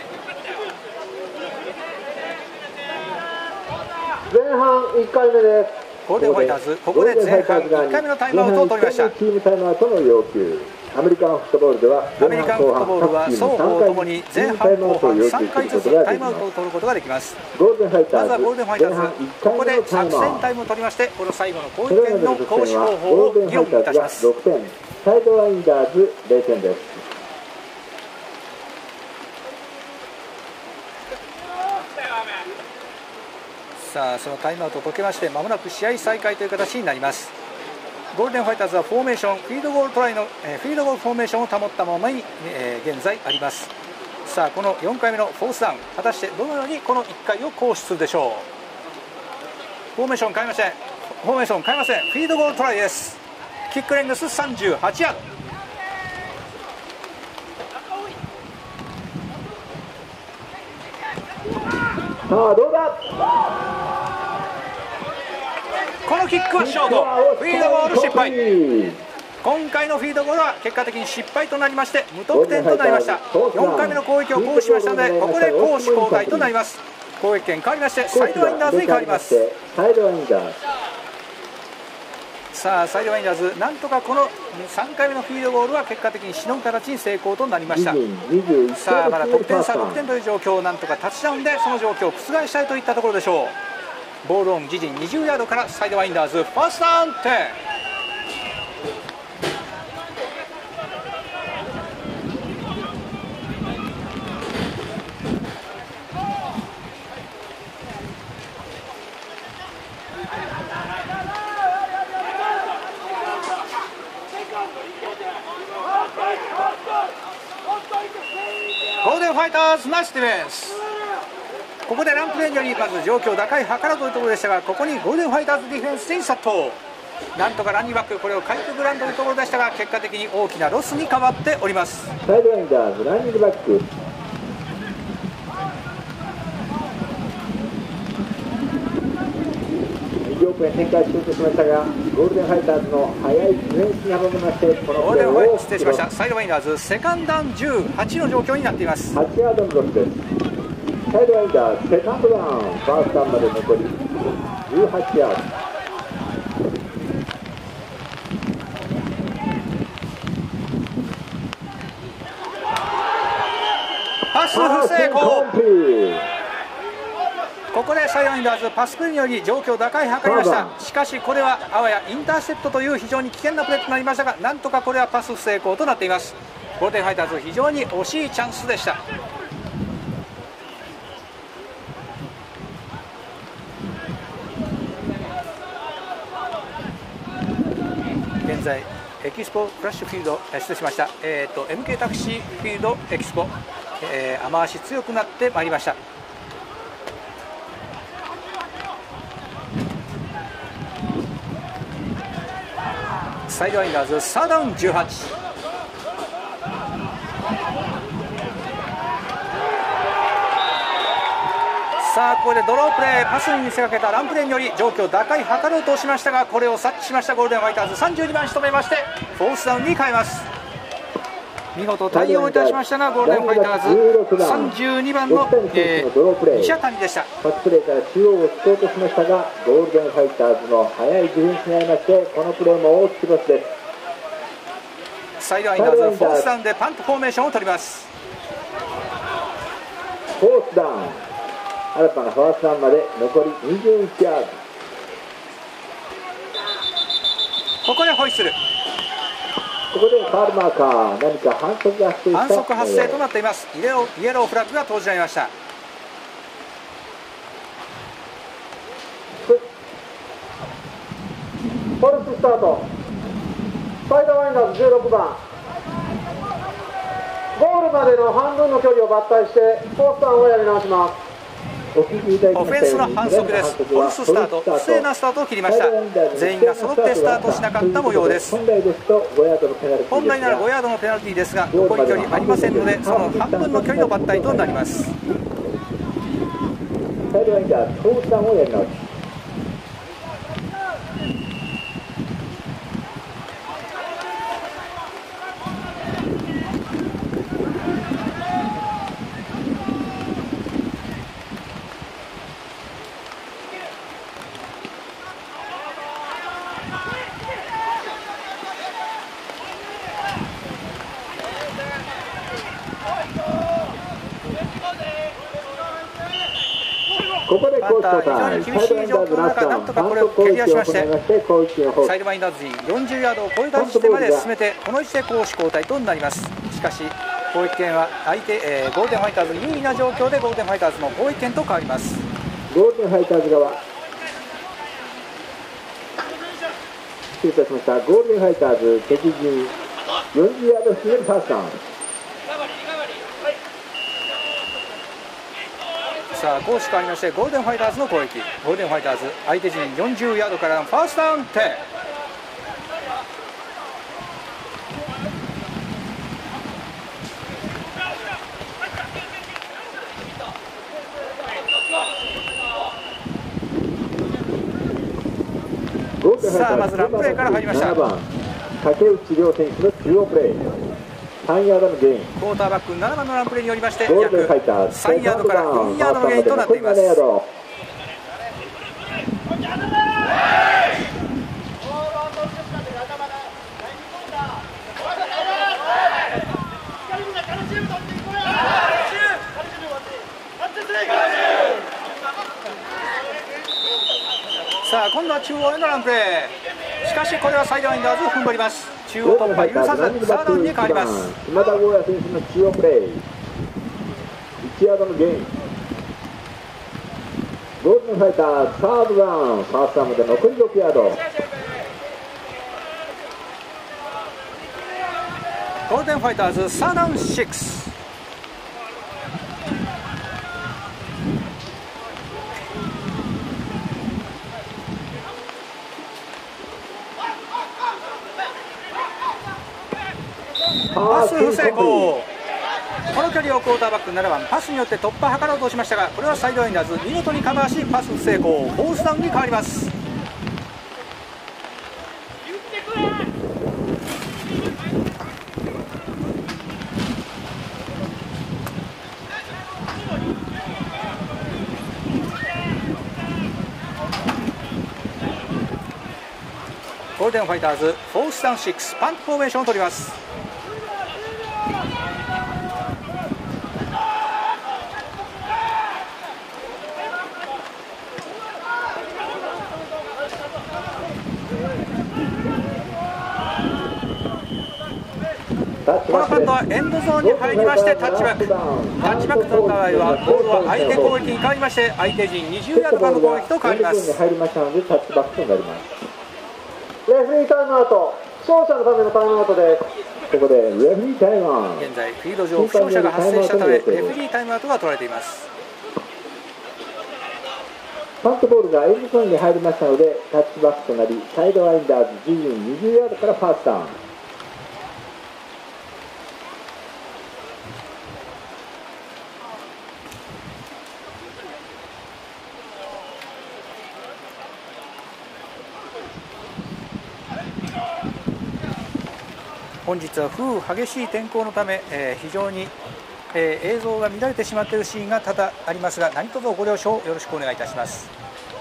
ズ前半いっかいめです。 ゴールデンファイターズここで前半いっかいめのタイムアウトを取りました。 チームタイムアウトの要求。アメリカンフットボールではアメリカンフットボールは双方ともに前半後半さんかいずつタイムアウトを取ることができます。まずはゴールデンファイターズここで作戦タイムを取りまして、この最後の攻撃権の行使方法を議論いたします。 ろくてん、サイドワインダーズれいてんです。 さあそのタイムアウトを解けましてまもなく試合再開という形になります。ゴールデンファイターズはフォーメーションフィールドゴールトライの、えー、フィールドゴールフォーメーションを保ったままに、えー、現在あります。さあこのよんかいめのフォースダウン、果たしてどのようにこのいっかいを行使するでしょう。フォーメーション変えません。フォーメーション変えません。フィールドゴールトライです。キックレングスさんじゅうはちヤード。 さあどうだ。 このキックはショート。フィールドゴール失敗。今回のフィールドゴールは結果的に失敗となりまして無得点となりました。よんかいめの攻撃を行使しましたのでここで攻守交代となります。攻撃権変わりましてサイドワインダーズに変わります。 サイドワインダーズ、 さあサイドワインダーズなんとかこのさんかいめのフィールドゴールは結果的にしのぐ形に成功となりました。さあまだ得点差ろくてんという状況をなんとかタッチダウンでその状況を覆したいといったところでしょう。ボールオン自陣にじゅうヤードからサイドワインダーズファーストダウンテン。ゴールデンファイターズナイスディフェンス。ここでランプレーによりまず状況を打開図ろうというところでしたが、ここにゴールデンファイターズディフェンスに殺到。なんとかランニングバックこれを回復グランドというところでしたが結果的に大きなロスに変わっております。 サイドワインダーズランニングバック、右奥へ展開しようとしましたがゴールデンファイターズの速いディフェンスに阻みましてこのゴールデンファイ失礼しましたサイドワインダーズセカンドダウンじゅうはちの状況になっています。 はちヤードのロスです。サイドワインダーズセカンドダウン、ファーストダウンまで残りじゅうはちヤード。 パス不成功。ここでサイドワインダーズパスプレーにより状況打開を図りました。しかしこれはあわやインターセプトという非常に危険なプレーとなりましたがなんとかこれはパス不成功となっています。ゴールデンファイターズ非常に惜しいチャンスでした。現在エキスポフラッシュフィールド失礼しました、えー、と エムケー タクシーフィールドエキスポ、えー、雨足強くなってまいりました。サイドワインダーズサードダウンじゅうはち。さあここでドロープレーパスに見せかけたランプレーにより状況打開図ろうとしましたがこれを察知しましたゴールデンファイターズさんじゅうにばん仕留めましてフォースダウンに変えます。 見事対応いたしましたがゴールデンファイターズさんじゅうにばんの、えー、西谷でした。 ファストプレーから中央を突こうとしましたがゴールデンファイターズの速いディフェンスにありましてこのプレーも大きくロスです。 サイドワインダーズフォースダウンでパントフォーメーションを取ります。 フォースダウン新たなファーストダウンまで残りにじゅういちヤード。 ここでホイッスル。 ここでファウルマーカー何か反則が発生した反則発生となっています。イエロー、イエローフラッグが投じられました。 フォルススタート。サイドワインダーズじゅうろくばんゴールまでの半分の距離を抜体してフォースタウンをやり直します。 オフェンスの反則です。フォルススタート、不正なスタートを切りました。全員が揃ってスタートしなかった模様です。本来ならごヤードのペナルティーですが残り距離ありませんのでその半分の距離の抜体となります。 サイドワインダーフォースダウンをやり直し。ここでコーチ交代。 非常に厳しい状況の中なんとかこれを蹴り出しましてサイドワインダーズ陣よんじゅうヤードを超えた地点まで進めてこの位置で攻守交代となります。しかし攻撃権は相手、えー、ゴールデンファイターズ有利な状況でゴールデンファイターズの攻撃権と変わります。 ゴールデンファイターズ側失礼いたしました。ゴールデンファイターズ敵陣よんじゅうヤード進めるファーストダウン。 さあ攻守変わりましてゴールデンファイターズの攻撃。ゴールデンファイターズ相手陣よんじゅうヤードからのファーストダウンテン。さあまずランプレーから入りました。 ななばん竹内涼選手の中央プレーさんヤードのゲイン。 クォーターバックななばんのランプレーによりましてゴールデンファイター約さんヤードからよんヤードのゲインとなっています。さあ今度は中央へのランプレー。しかしこれはサイドワインダーズ踏ん張ります。中央突破許さずサードダウンに変わります。 島田豪也選手の中央プレーいちヤードのゲイン。ゴールデンファイターズサードダウンファーストダウンまで残りろくヤード。 ゴールデンファイターズサードダウンろく。パス不成功。この距離をクォーターバックななばんパスによって突破を図ろうとしましたがこれはサイドワインダーズ見事にカバーしパス不成功。フォースダウンに変わります。ゴールデンファイターズフォースダウンろくパントフォーメーションを取ります。このパントはエンドゾーンに入りましてタッチバック。タッチバックの場合はボールは相手攻撃に変わりまして相手陣にじゅうヤードからの攻撃と変わります。 入りましたのでタッチバックとなります。 レフリータイムアウト。勝者のためのタイムアウトです。 ここでレフリータイムアウト。 現在フィールド上負傷者が発生したためレフリータイムアウトが取られています。 パントボールがエンドゾーンに入りましたのでタッチバックとなりサイドワインダーズ自陣にじゅうヤードからファーストダウン。 本日は風雨激しい天候のため、えー、非常に、えー、映像が乱れてしまっているシーンが多々ありますが、何卒ご了承よろしくお願いいたします。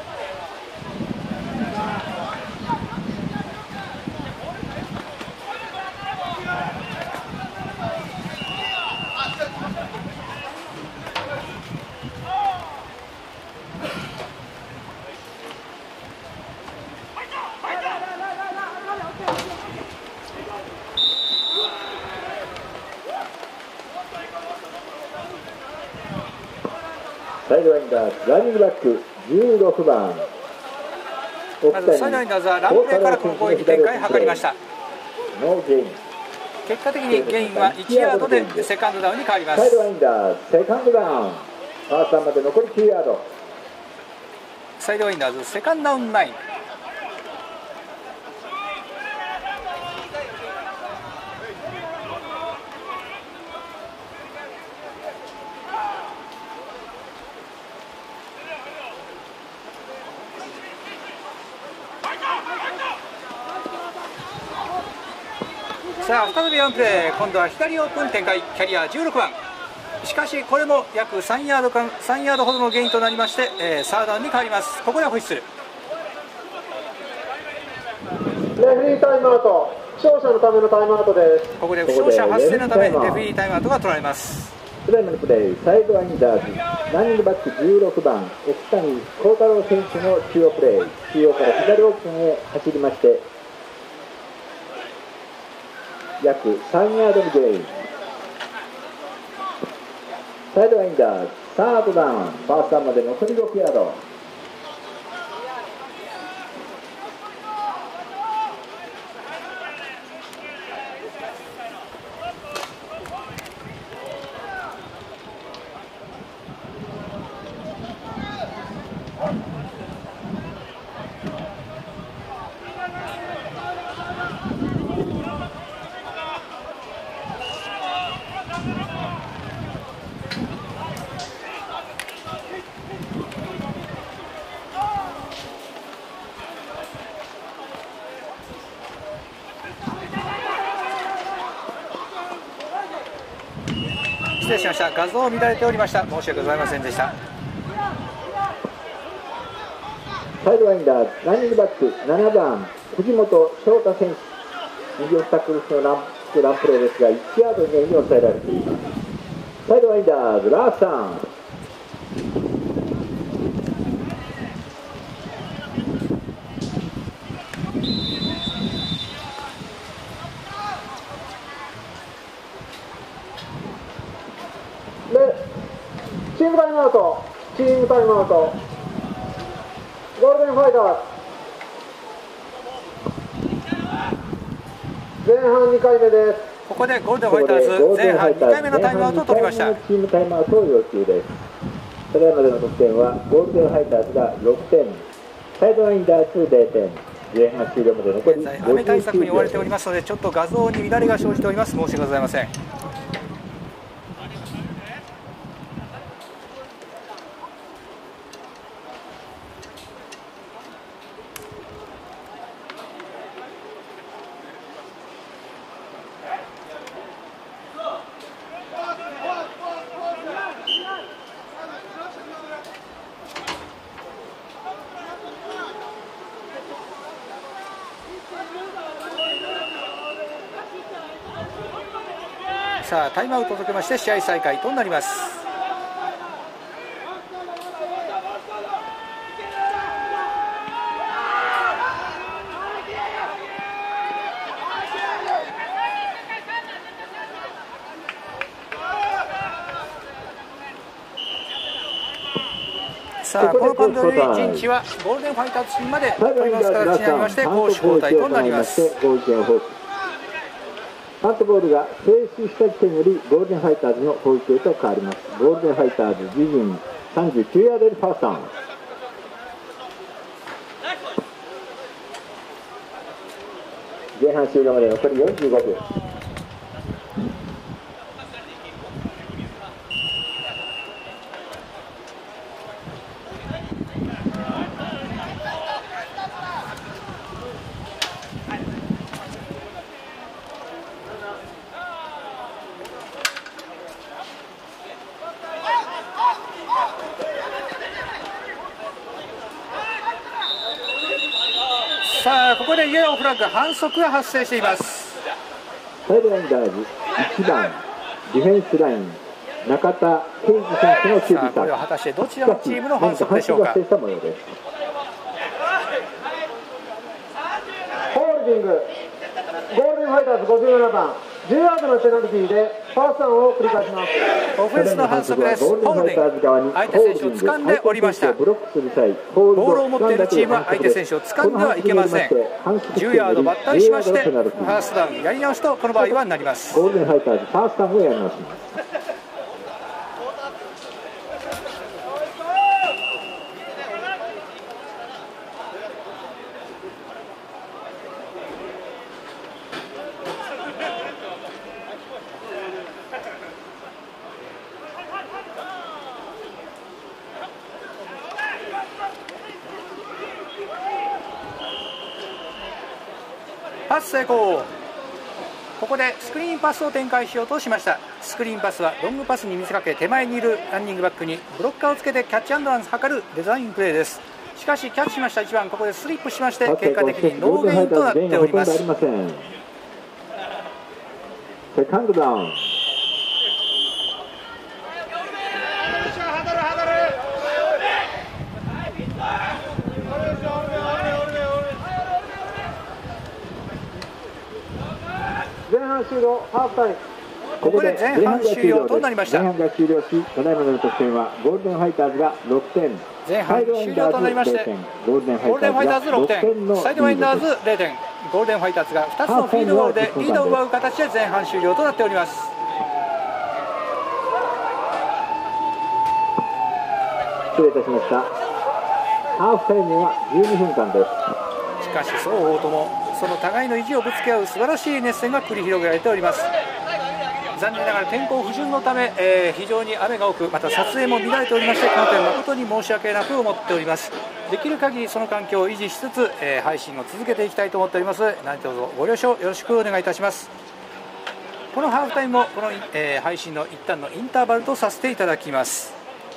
サイドワインダーズランニングバックじゅうろくばん、 まずサイドワインダーズはランプレーからこの攻撃展開を図りました。 ノーゲイン。 結果的にゲインはいちヤードでセカンドダウンに変わります。 サイドワインダーズセカンドダウン、ファーストダウンまで残りきゅうヤード。 サイドワインダーズセカンドダウンナイン。さあ再びワンプレー、今度は左オープン展開、キャリアじゅうろくばん。しかしこれも約さんヤードかさんヤードほどのゲインとなりまして、えー、サードダウンに変わります。ここではホイッスル。 レフリータイムアウト、負傷者のためのタイムアウトです。 ここで負傷者発生のためレフリータイムアウトが取られます。 ただいまのプレー、サイドワインダーズランニングバックじゅうろくばん、奥谷幸太郎選手の中央プレー、中央から左オープンへ走りまして、約さんヤードのゲイン。サイドワインダーズサードダウン、ファーストダウンまで残りろくヤード。 失礼しました。画像乱れておりました。申し訳ございませんでした。 サイドワインダーズランニングバックななばん、藤本翔太選手、右オフタックルスのランプランプレーですがいちヤード以内に抑えられています。サイドワインダーズラーさん、 でチームタイムアウト、チームタイムアウト、ゴールデンファイターズ前半にかいめです。 ここでゴールデンファイターズ前半にかいめのタイムアウトを取りました。 チームタイムアウトを要求です。それまでの得点はゴールデンファイターズがろくてん、サイドワインダーズぜろてん、前半終了まで残り現在雨対策に追われておりますので、ちょっと画像に乱れが生じております。申し訳ございません。さあタイムアウトを解けまして試合再開となります。さあこのカウントで陣地はゴールデンファイターズチームまで取り戻す形になりまして攻守交代となります。 カントボールが静止した時点よりゴールデンファイターズの攻撃へと変わります。ゴールデンファイターズ自陣さんじゅうきゅうヤードでファーストダウン。前半終了まで残りよんじゅうごびょう。 さあここでイエローフラッグ、反則が発生しています。 サイドワインダーズいちばんディフェンスライン中田圭司選手の守備。 さあこれは果たしてどちらのチームの反則でしょうか。 ホールディング、ゴールデンファイターズごじゅうななばん、じゅうヤードのペナルティーでファーストダウンを繰り返します。 オフェンスの反則です。ホールディング、相手選手を掴んでおりました。ボールを持っているチームは相手選手を掴んではいけません。じゅうヤードバッタリしましてファーストダウンやり直しとこの場合はなります。 ゴールデンファイターズファーストダウンをやり直します。 パス成功。ここでスクリーンパスを展開しようとしました。スクリーンパスはロングパスに見せかけ、手前にいるランニングバックにブロッカーをつけてキャッチアンドランス図るデザインプレーです。しかしキャッチしましたいちばん、ここでスリップしまして結果的にノーゲインとなっております。 セカンドダウン。 前半終了、ハーフタイム。 ここで前半終了となりました。 前半が終了しただいまの得点はゴールデンファイターズがろくてん、 前半終了となりまして、ゴールデンファイターズろくてん、サイドワインダーズれいてん、ゴールデンファイターズがふたつのフィールドゴールでリードを奪う形で前半終了となっております。 失礼いたしました。ハーフタイムはじゅうにふんかんです。 しかし双方ともその互いの意地をぶつけ合う素晴らしい熱戦が繰り広げられております。残念ながら天候不順のため、えー、非常に雨が多く、また撮影も乱れておりまして、この点誠に申し訳なく思っております。できる限りその環境を維持しつつ、えー、配信を続けていきたいと思っております。何卒ご了承よろしくお願いいたします。このハーフタイムもこの、えー、配信の一旦のインターバルとさせていただきます。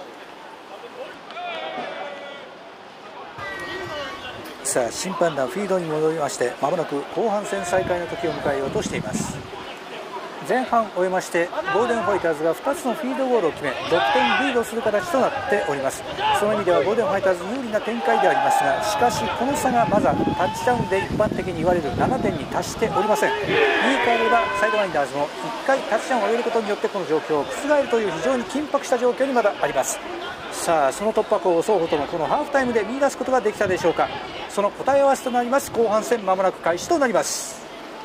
さあ審判団フィールドに戻りまして、まもなく後半戦再開の時を迎えようとしています。前半を終えましてゴールデンファイターズがふたつのフィールドゴールを決めろくてんリードする形となっております。その意味ではゴールデンファイターズ有利な展開でありますが、しかしこの差がまだタッチダウンで一般的に言われるななてんに達しておりません。言い換えればサイドワインダーズもいっかいタッチダウンを上げることによってこの状況を覆るという非常に緊迫した状況にまだあります。さあその突破口を双方ともこのハーフタイムで見出すことができたでしょうか。その答え合わせとなります後半戦、まもなく開始となります。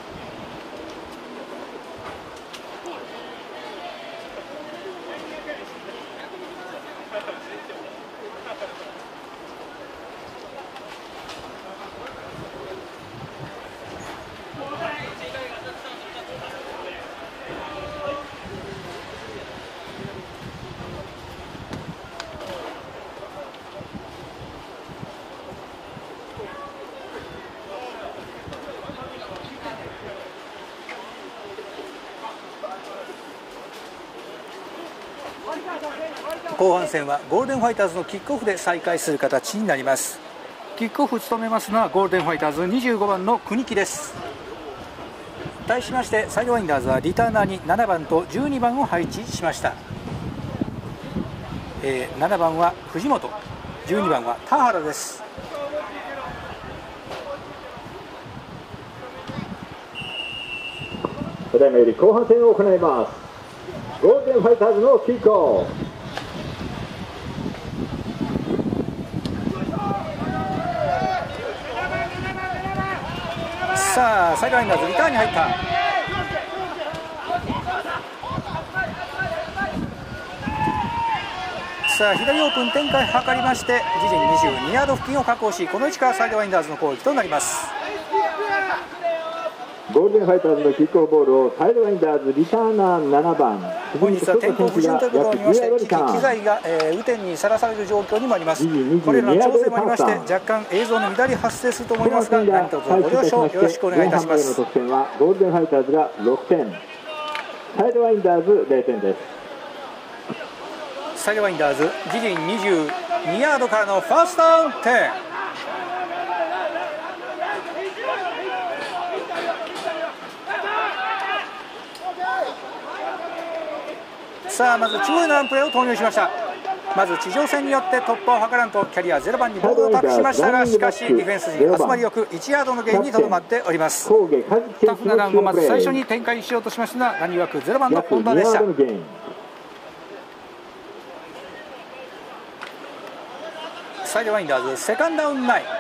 後半戦はゴールデンファイターズのキックオフで再開する形になります。キックオフを務めますのはゴールデンファイターズにじゅうごばんの国木です。対しましてサイドワインダーズはリターナーにななばんとじゅうにばんを配置しました。えー、ななばんは藤本、じゅうにばんは田原です。 ただいまより後半戦を行います。ゴールデンファイターズのキックオフ。 さあサイドワインダーズリターンに入った。さあ左オープン展開図りまして自陣にじゅうにヤード付近を確保し、この位置からサイドワインダーズの攻撃となります。 ゴールデンファイターズのキックオフボールをサイドワインダーズリターナーななばん。 本日は天候不順ということによりまして機材が、えー、雨天にさらされる状況にもあります。これらの調整もありまして若干映像の乱れ発生すると思いますが、何卒ご了承よろしくお願いいたします。 前半までの得点はゴールデンファイターズがろくてん、サイドワインダーズれいてんです。 サイドワインダーズ自陣にじゅうにヤードからのファーストダウン点。 さあまず中央のランプレーを投入しました。まず地上戦によって突破を図らんとキャリアゼロばんにボールを託しましたが、しかしディフェンス陣集まりよくいちヤードのゲインにとどまっております。タフなランをまず最初に展開しようとしましたが、ランニ枠ゼロばんの本田でした。サイドワインダーズセカンドダウンナイン。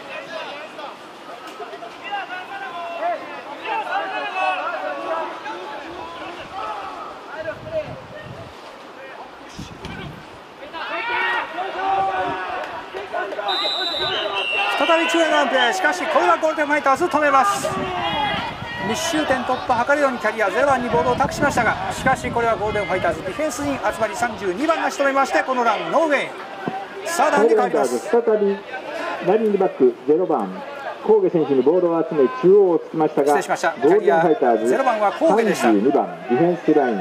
再び中央のランプレー、しかしこれはゴールデンファイターズ止めます。密集点突破を図るようにキャリアゼロばんにボールを託しましたが、しかしこれはゴールデンファイターズディフェンス陣集まりさんじゅうにばんが仕留めまして、このランノーゲイン。さあダウンに変わります。 再びランニングバックゼロばんコーゲ選手にボールを集め中央をつきましたが、 失礼しました。キャリアゼロばんはコーゲでした。 さんじゅうにばんディフェンスライン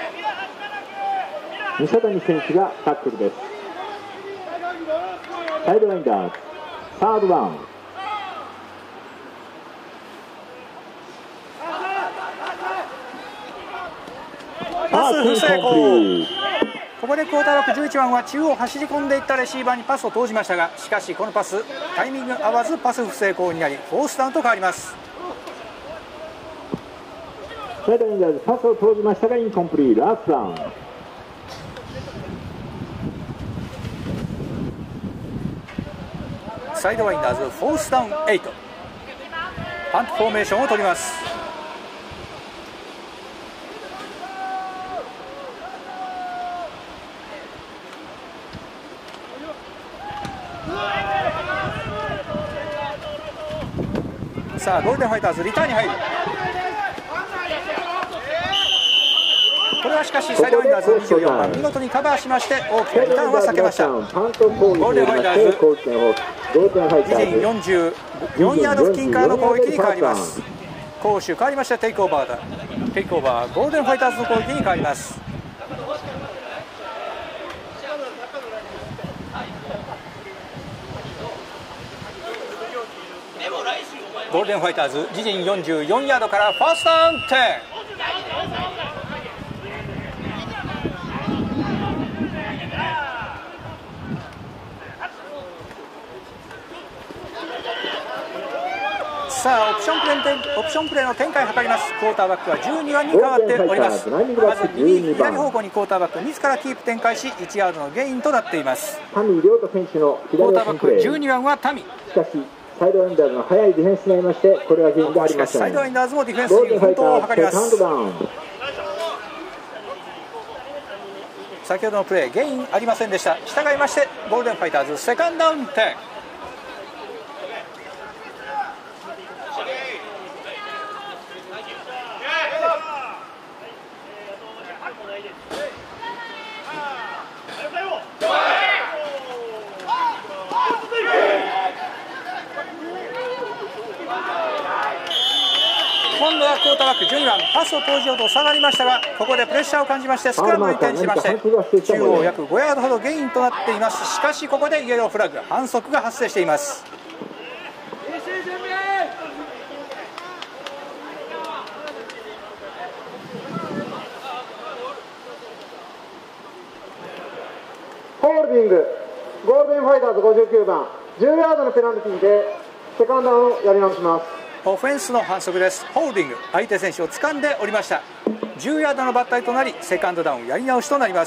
西谷選手がタックルです。サイドワインダーズサードダウン。 パス不成功。ここでクォーターバックじゅういちばんは中央走り込んでいったレシーバーにパスを投じましたが、しかしこのパスタイミング合わずパス不成功になりフォースダウンと変わります。 サイドワインダーズパスを投じましたがインコンプリート、ラストダウン。 サイドワインダーズフォースダウンエイト。パントフォーメーションを取ります。さあゴールデンファイターズリターンに入る。これはしかしサイドワインダーズにじゅうよんばん見事にカバーしまして大きなリターンは避けました。ゴールデンファイターズ自陣よんじゅうよんヤード付近からの攻撃に変わります。攻守変わりましてテイクオーバーだ。テイクオーバーゴールデンファイターズの攻撃に変わります。ゴールデンファイターズ自陣よんじゅうよんヤードからファーストダウンテン。さあオプションプレーオプションプレーの展開を図ります。クォーターバックはじゅうにばんに変わっております。まず右左方向にクォーターバック自らキープ展開しいちヤードのゲインとなっています。 タミー亮太選手のクォーターバックじゅうにばんはタミ。 しかしサイドワインダーズの速いディフェンスになりまして、これはゲインがありません。 サイドワインダーズもディフェンスに奮闘を図ります。先ほどのプレーゲインありませんでした。従いましてゴールデンファイターズセカンドダウンテン。今度はクォーターバックじゅうにばんパスを投じようと下がりましたが、ここでプレッシャーを感じましてスクラムに転じまして中央約ごヤードほどゲインとなっています。しかしここでイエローフラッグ反則が発生しています。 ホールディングゴールデンファイターズごじゅうきゅうばんじゅうヤードのペナルティーでセカンドダウンをやり直します。 オフェンスの反則です。ホールディング相手選手を掴んでおりました。じゅうヤードのバッタリとなりセカンドダウンやり直しとなります。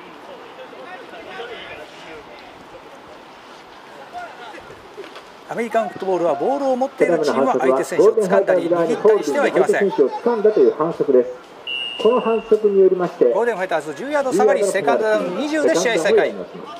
アメリカンフットボールはボールを持っているチームは相手選手を掴んだり握ったりしてはいけません。 この反則によりましてゴールデンファイターズじゅうヤード下がりセカンドダウンにじゅうで試合再開。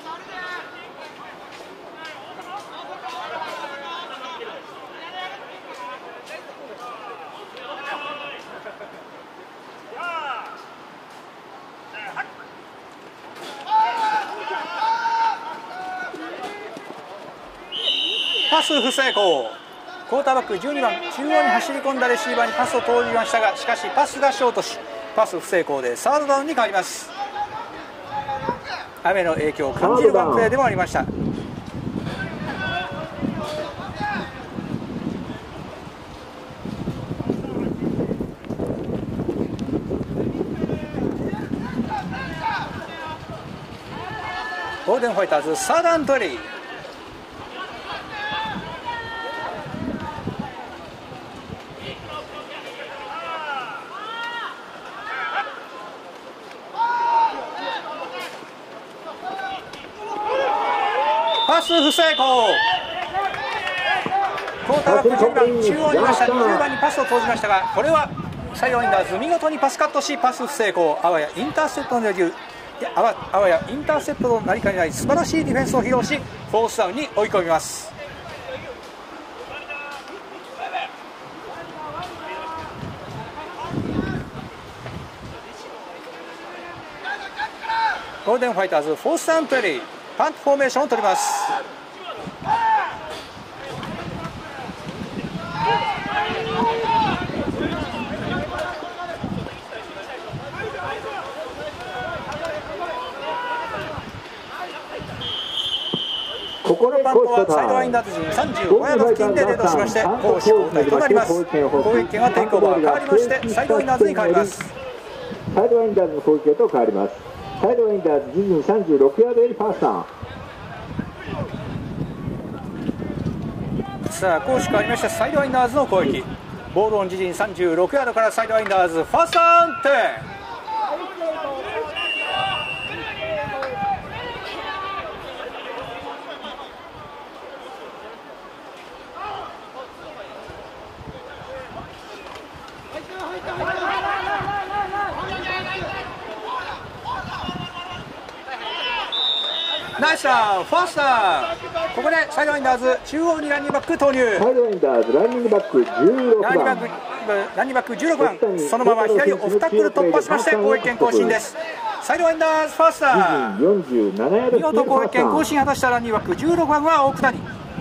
パス不成功。クォーターバックじゅうにばん中央に走り込んだレシーバーにパスを投じましたが、しかしパスがショートしパス不成功でサードダウンに変わります。雨の影響を感じるワンプレーでもありました。 ゴールデンファイターズサードアントリー。パス不成功。クォーターバックじゅうばん中央にいましたにじゅうばんにパスを投じましたが、これはサイドワインダーズ見事にパスカットしパス不成功。あわやインターセプトの余裕あわあわやインターセプトとなりかねない素晴らしいディフェンスを披露しフォースダウンに追い込みます。ゴールデンファイターズフォースダウンプレー、パントフォーメーションを取ります。ここのパントはサイドワインダーズ陣さんじゅうごヤード付近でデートしまして攻守交代となります。攻撃権はテイクオーバー変わりましてサイドワインダーズに変わります。 サイドワインダーズの攻撃へと変わります。サイドワインダーズ自陣さんじゅうろくヤードよりファーストダウン。 さあ攻守変わりましてサイドワインダーズの攻撃。ボールオン自陣さんじゅうろくヤードからサイドワインダーズファーストダウンテン。ナイスランファーストダウン。ここでサイドワインダーズ中央にランニングバック投入。 サイドワインダーズランニングバックじゅうろくばんランニングバックじゅうろくばん、そのまま左オフタックル突破しまして攻撃権更新です。サイドワインダーズファーストダウン。 よんじゅうななヤード見事攻撃権更新果たしたランニングバックじゅうろくばんは奥谷。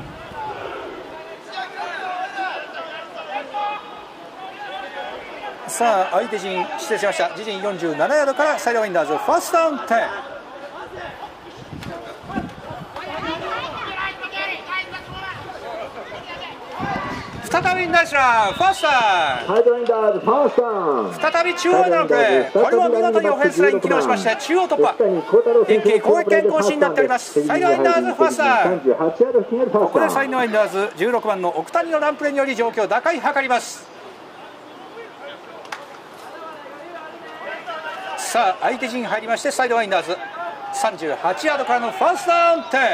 さあ相手陣失礼しました自陣よんじゅうななヤードからサイドワインダーズファーストダウンテン。再びナイスランファーストダウン。 サイドワインダーズファーストダウン。 再び中央でのプレー、これは見事にオフェンスライン機能しまして中央突破、一気に攻撃権更新になっております。サイドワインダーズファーストダウン。ここでサイドワインダーズじゅうろくばんの奥谷のランプレーにより状況打開図ります。さあ相手陣入りましてサイドワインダーズさんじゅうはちヤードからのファーストダウンテン。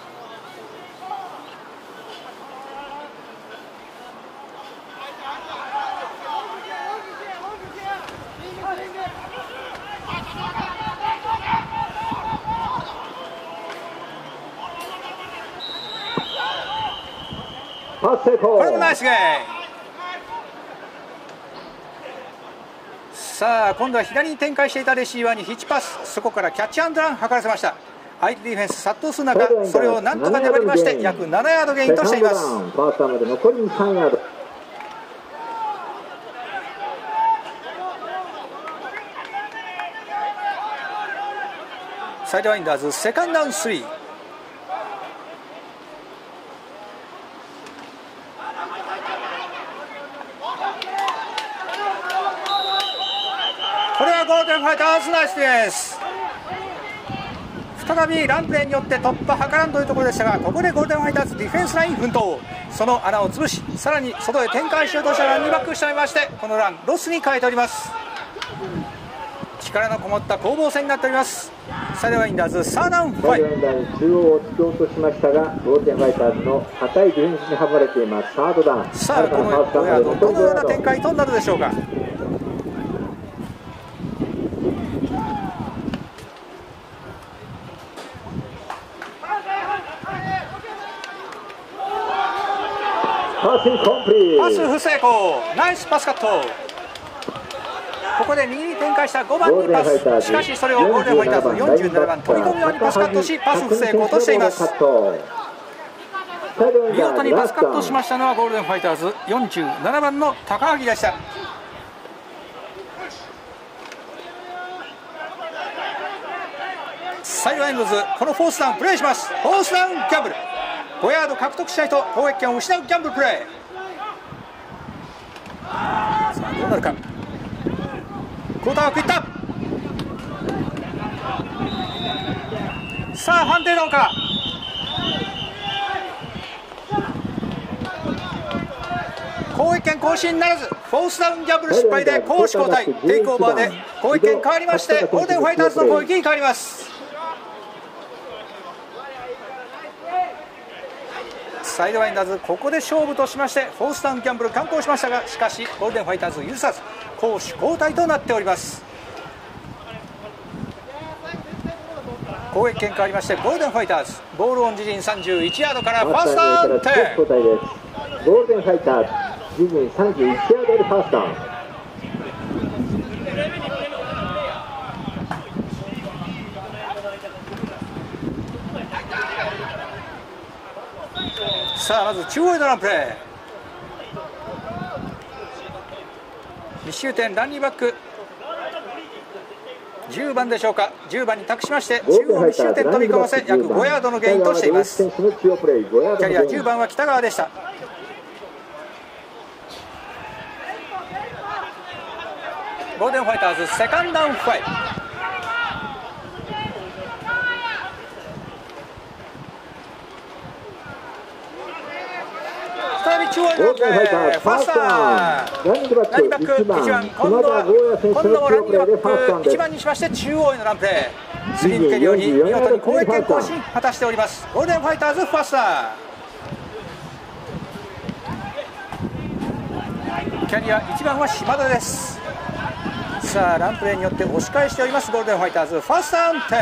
これもナイスゲーム。さあ今度は左に展開していたレシーバーにヒッチパス、そこからキャッチアンドラン図らせました。相手ディフェンス殺到する中それをなんとか粘りまして約ななヤードゲインとしています。 ファーストまで残りさんヤード。 サイドワインダーズセカンドダウンスリー。これはゴールデンファイターズナイスです。再びランプレーによって突破図らんというところでしたが、ここでゴールデンファイターズディフェンスライン奮闘、その穴を潰しさらに外へ展開しようとしたランニングバックしておりまして、このランロスに変えております。力のこもった攻防戦になっております。サイドワインダーズサードダウンファイブ。 サイドワインダーズ中央を突き落としましたがゴールデンファイターズの堅いディフェンスに阻まれています。サードダウン。 さあこのごヤードどのような展開となるでしょうか。 パスインコンプリート。 パス不成功。ナイスパスカット。ここで右に展開したごばんにパス、しかしそれをゴールデンファイターズよんじゅうななばん飛び込むようにパスカットしパス不成功としています。見事にパスカットしましたのはゴールデンファイターズよんじゅうななばんの高萩でした。サイドワインドズこのフォースダウンプレーします。フォースダウンギャンブルごヤード獲得しないと攻撃権を失うギャンブルプレー。さあどうなるか。クォーターバックいった。 さあ判定どうか。攻撃権更新ならず、フォースダウンギャンブル失敗で攻守交代。テイクオーバーで攻撃権変わりまして、ゴールデンファイターズの攻撃に変わります。サイドワインダーズ、ここで勝負としましてフォースダウンギャンブル敢行しましたが、しかしゴールデンファイターズ許さず攻守交代となっております。攻撃権変わりましてゴールデンファイターズ、ボールオン自陣さんじゅういちヤードからファーストダウン。 ゴールデンファイターズ自陣さんじゅういちヤードでファーストダウン。 さあまず中央へのランプレー、密集点ランニーバックじゅうばんでしょうか。じゅうばんに託しまして中央密集点飛び込ませ約ごヤードのゲインとしています。キャリアじゅうばんは北川でした。ゴールデンファイターズセカンドダウンファイブ。再び中央へのランプレー、ファーストダウン。ランニングバックいちばん今度は今度もランニングバックいちばんにしまして中央へのランプレー、スリ抜けるように見事に攻撃権更新果たしております。ゴールデンファイターズファーストダウン。キャリアいちばんは島田です。さあランプレーによって押し返しておりますゴールデンファイターズ、ファーストダウンじゅう。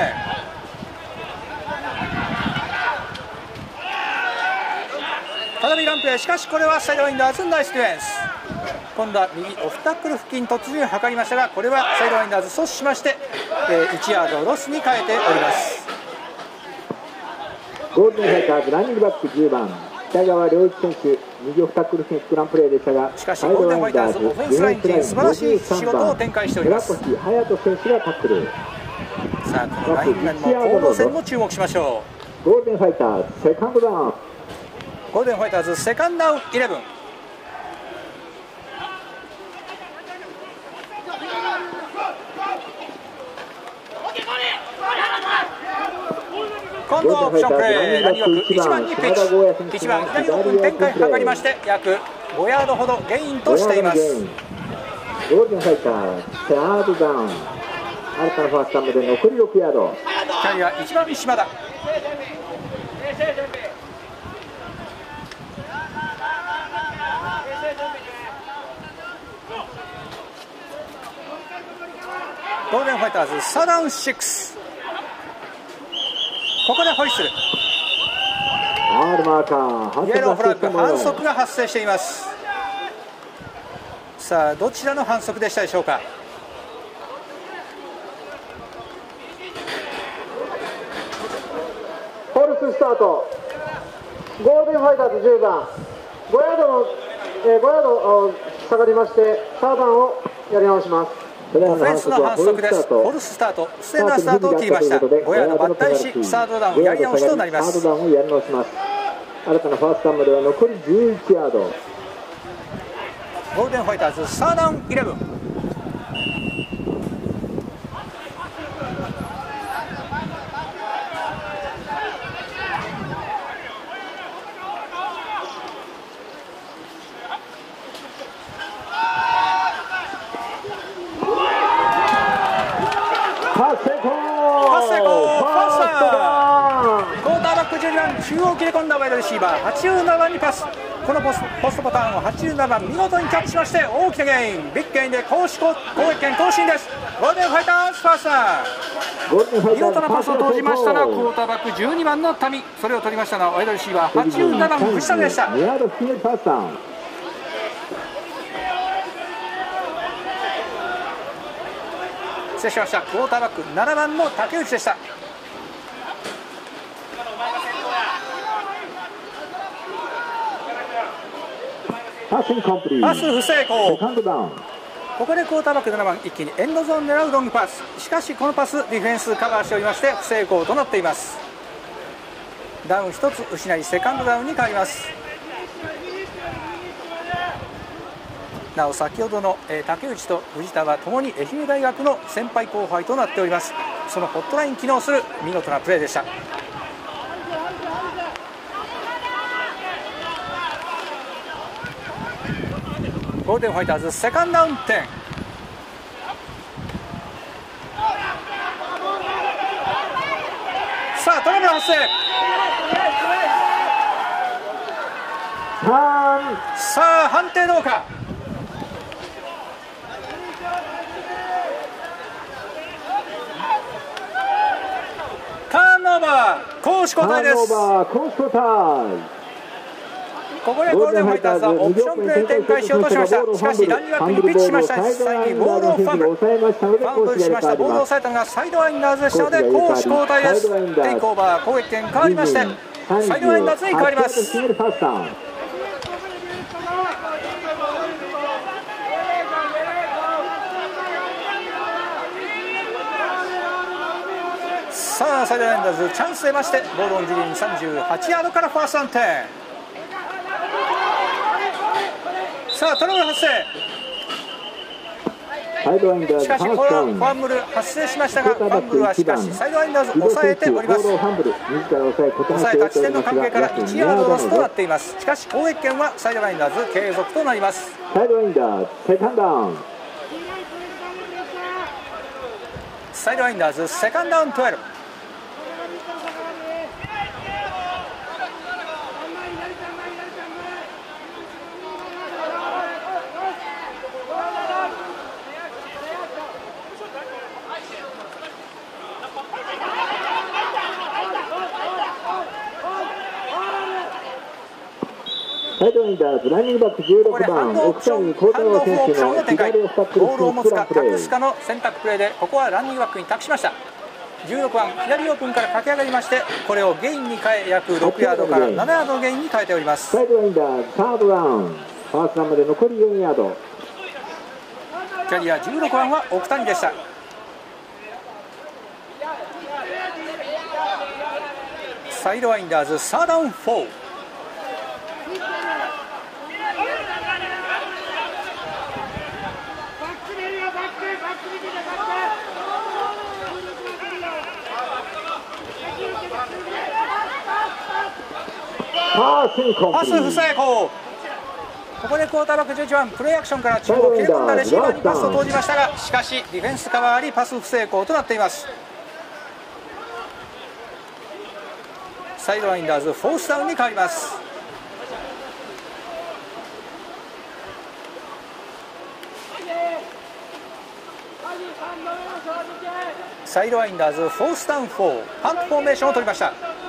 再びランプレー、しかしこれはサイドワインダーズナイスディフェンス。今度は右オフタックル付近突入を図りましたが、これはサイドワインダーズ阻止しまして、えー、いちヤードロスに変えております。 ゴールデンファイターズランニングバックじゅうばん北川良一選手、右オフタックル付近スクランプレーでしたが、 しかしゴールデンファイターズオフェンスライン陣素晴らしい仕事を展開しております。 村越隼人選手がタックル。 さあこのライン面の攻防戦も注目しましょう。ゴールデンファイターズセカンドダウン。 ゴールデンファイターズセカンドダウンイレブン。今度はオプションプレー、ランニングバックいちばんにピッチ、いちばん左オープン展開図りまして約ごヤードほどゲインとしています。 ゴールデンファイターズサードダウン、新たなファーストダウンで残りろくヤード。 キャリアいちばん島田。ゴールデンファイターズサードダウンろく。ここでホイッスル、イエローフラッグ、反則が発生しています。さあどちらの反則でしたでしょうか。 フォルススタート、ゴールデンファイターズじゅうばんごヤードの、えー、ごヤード下がりましてサードダウンをやり直します。 オフェンスの反則です。フォルススタート、不正なスタートを切りました。ごヤード抜体しサードダウンやり直しとなります。 サードダウンをやり直します。新たなファーストダウンまでは残りじゅういちヤード。 ゴールデンファイターズサードダウンイレブン。中央切れ込んだワイドレシーバーはちじゅうななばんにパス。このポスポストパターンをはちじゅうななばん見事にキャッチしまして大きなゲイン、ビッグゲインで攻守攻撃権更新です。ゴールデンファイターズファースター、見事なパスを投じましたのはクォーターバックじゅうにばんの民、それを取りましたのはワイドレシーバーはちじゅうななばん藤田でした。失礼しました。クォーターバックななばんの竹内でした。パス不成功。ここでクォーターバックななばん一気にエンドゾーン狙うロングパス、しかしこのパスディフェンスカバーしておりまして不成功となっています。ダウンひとつ失いセカンドダウンに変わります。なお先ほどの、えー、竹内と藤田はともに愛媛大学の先輩後輩となっております。 そのホットライン機能する見事なプレーでした。ゴールデンファイターズセカンドダウン点。さあトラブル発生。さあ判定どうか。ターンオーバー、攻守交代です。ここでゴールデンファイターズはオプションプレー展開しようとしました。しかしランニングバックにピッチしました。実際にボールをファンブルファンブルしました。ボールを抑えたのがサイドワインダーズでしたので攻守交代です。テイクオーバー、攻撃権変わりましてサイドワインダーズに変わります。さあサイドワインダーズチャンス出ましてボールオン自陣さんじゅうはちヤードからファーストダウン点。さあトラブル発生。しかしこれはファンブル発生しましたがファンブルはしかしサイドワインダーズ抑えております。抑えた地点の関係からいちヤードロスとなっています。しかし攻撃権はサイドワインダーズ継続となります。 サイドワインダーズセカンドダウン。 サイドワインダーズセカンドダウンじゅうに。 サイドワインダーズランニングバックじゅうろくばん奥谷幸太郎選手の左を深くボールを持つか託すかの選択プレーでここはランニングバックに託しました。じゅうろくばん左オープンから駆け上がりましてこれをゲインに変え約ろくヤードからななヤードのゲインに変えております。 サイドワインダーズサードラウンファーストランまで残りよんヤード。 キャリアじゅうろくばんは奥谷でした。サイドワインダーズサードダウンよん。パス不成功。ここでクォーターバックじゅういちばんプレーアクションから中央を切り込んだレシーバーにパスを投じましたがしかしディフェンスカバーありパス不成功となっています。サイドワインダーズフォースダウンに変わります。サイドワインダーズフォースダウンよんパントフォーメーションを取りました。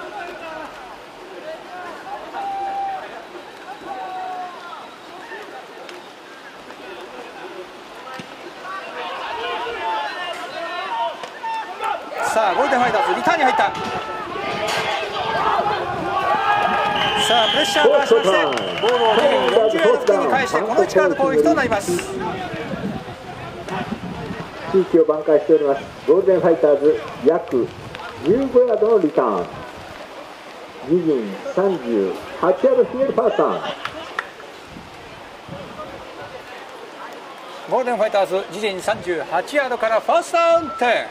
さあゴールデンファイターズリターンに入った。さあプレッシャーをかわしましてボールをよんじゅうヤード付近に返してこの位置からの攻撃となります。 地域を挽回しております。ゴールデンファイターズ約じゅうごヤードのリターン。自陣さんじゅうはちヤードひねるファーストダウン。 ゴールデンファイターズ自陣さんじゅうはちヤードからファーストダウン点。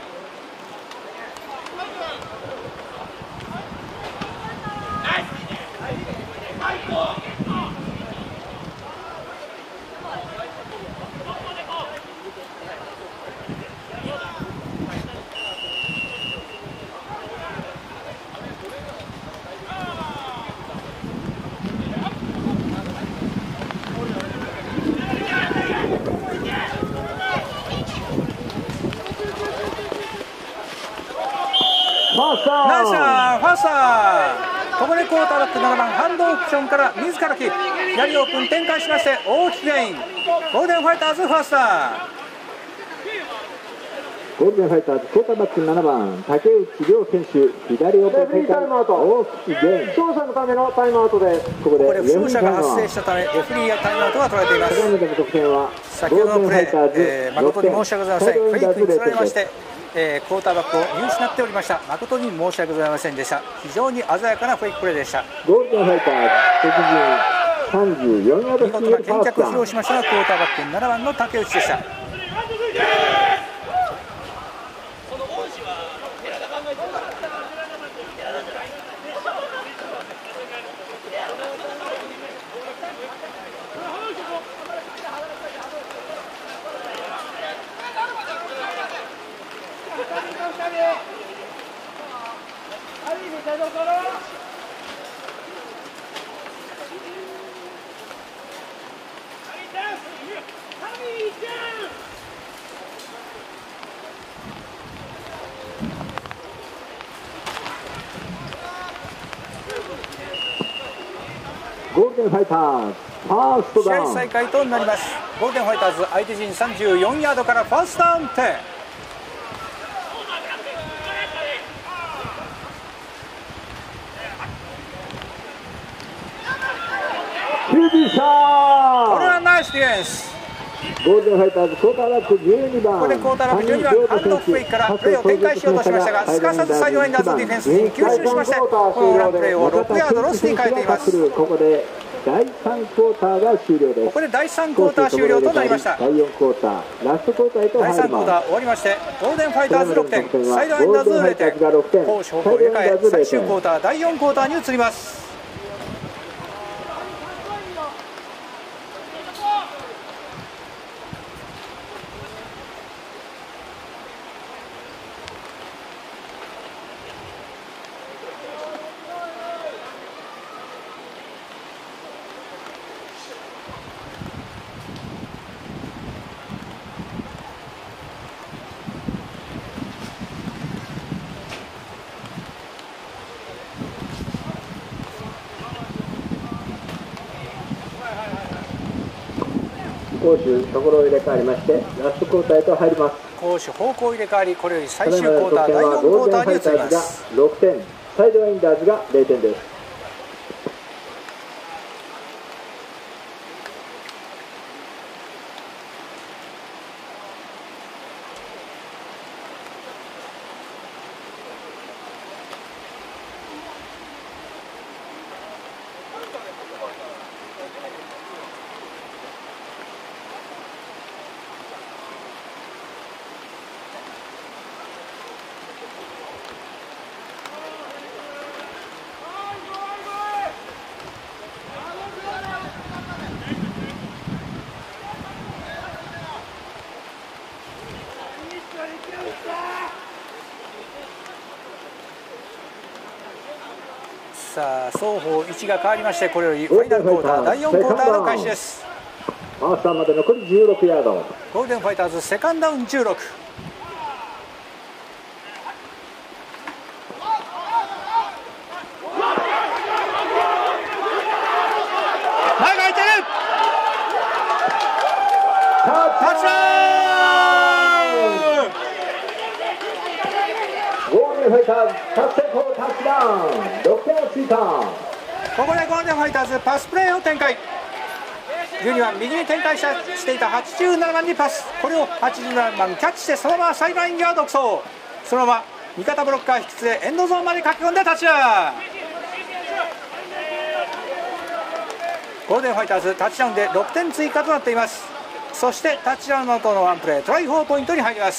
ナイスランファースター。ここでクォーターバックななばんハンドオプションから自らキープ左オープン展開しまして大きくゲイン。ゴールデンファイターズファースター。 ゴールデンファイターズクォーターバックななばん竹内涼選手左オープン展開大きくゲイン。 負傷者のためのタイムアウトです。 ここで負傷者が発生したためレフリーやタイムアウトが取られています。先ほどのプレー、えー、誠に申し訳ございません。フェイクにつられましてえー、クォーターバックを見失っておりました。誠に申し訳ございませんでした。非常に鮮やかなフェイクプレーでした。 ゴールデンファイターズ敵陣さんじゅうよんヤード見事な見脚を披露しましたがクォーターバックななばんの竹内でした。 ゴールデンファイターズファースト試ダウン。 合再開となります。ゴールデンファイターズ相手陣さんじゅうよんヤードからファーストダウン点。 キュービーシャー。 これはナイスディフェンス。 ゴールデンファイターズクォーターラックじゅうにばん。 ここでクォーターラックじゅうにばんハンドオフフェイクからプレーを展開しようとしましたが、すかさずサイドラインダーズディフェンスに吸収しまして、この裏プレーをろくヤードロスに変えています。 ここでだいさんクォーターが終了です。 ここでだいさんクォーター終了となりました。 だいよんクォーターラストクォーターへとだいさん入ります。 クォーター終わりまして、ゴールデンファイターズろくてん、サイドラインダーズゼロてん、攻守方向入れ替え、最終クォーターだいよんクォーターに移ります。 攻守ところを入れ替わりましてラストクォーターへと入ります。 攻守方向入れ替わり、これより最終クォーターだいよんクォーターに移ります。 ろくてん、サイドラインダーズがれいてんです。 さあ双方位置が変わりまして、これよりファイナルクォーターだいよんクォーターの開始です。 ファーストダウンまで残りじゅうろくヤード。 ゴールデンファイターズセカンドダウンじゅうろく。前が空いてる。タッチダウン。 ゴールデンファイターズ達成功タッチダウン、ろくてんを追加。 ここでゴールデンファイターズパスプレーを展開。じゅうにばん右に展開していたはちじゅうななばんにパス、これをはちじゅうななばんキャッチして、そのままサイドライン際独走、そのまま味方ブロッカー引き連れエンドゾーンまで駆け込んでタッチダウン。ゴールデンファイターズタッチダウンでろくてん追加となっています。そしてタッチダウンの後のワンプレートライフォーポイントに入ります。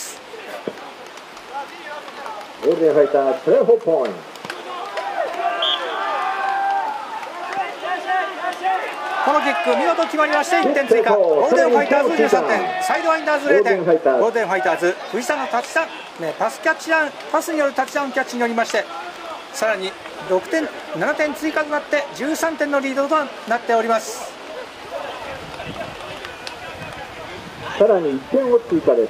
ゴールデンファイターズトライフォーポイント。 このキック見事決まりましていってん追加。ゴールデンファイターズじゅうさんてん、サイドワインダーズれいてん。ゴールデンファイターズ藤田のタッチダウン、ね、パスキャッチダウンパスによるタッチダウンキャッチによりまして、さらにろくてんななてん追加となってじゅうさんてんのリードとなっております。 さらにいってんを追加です。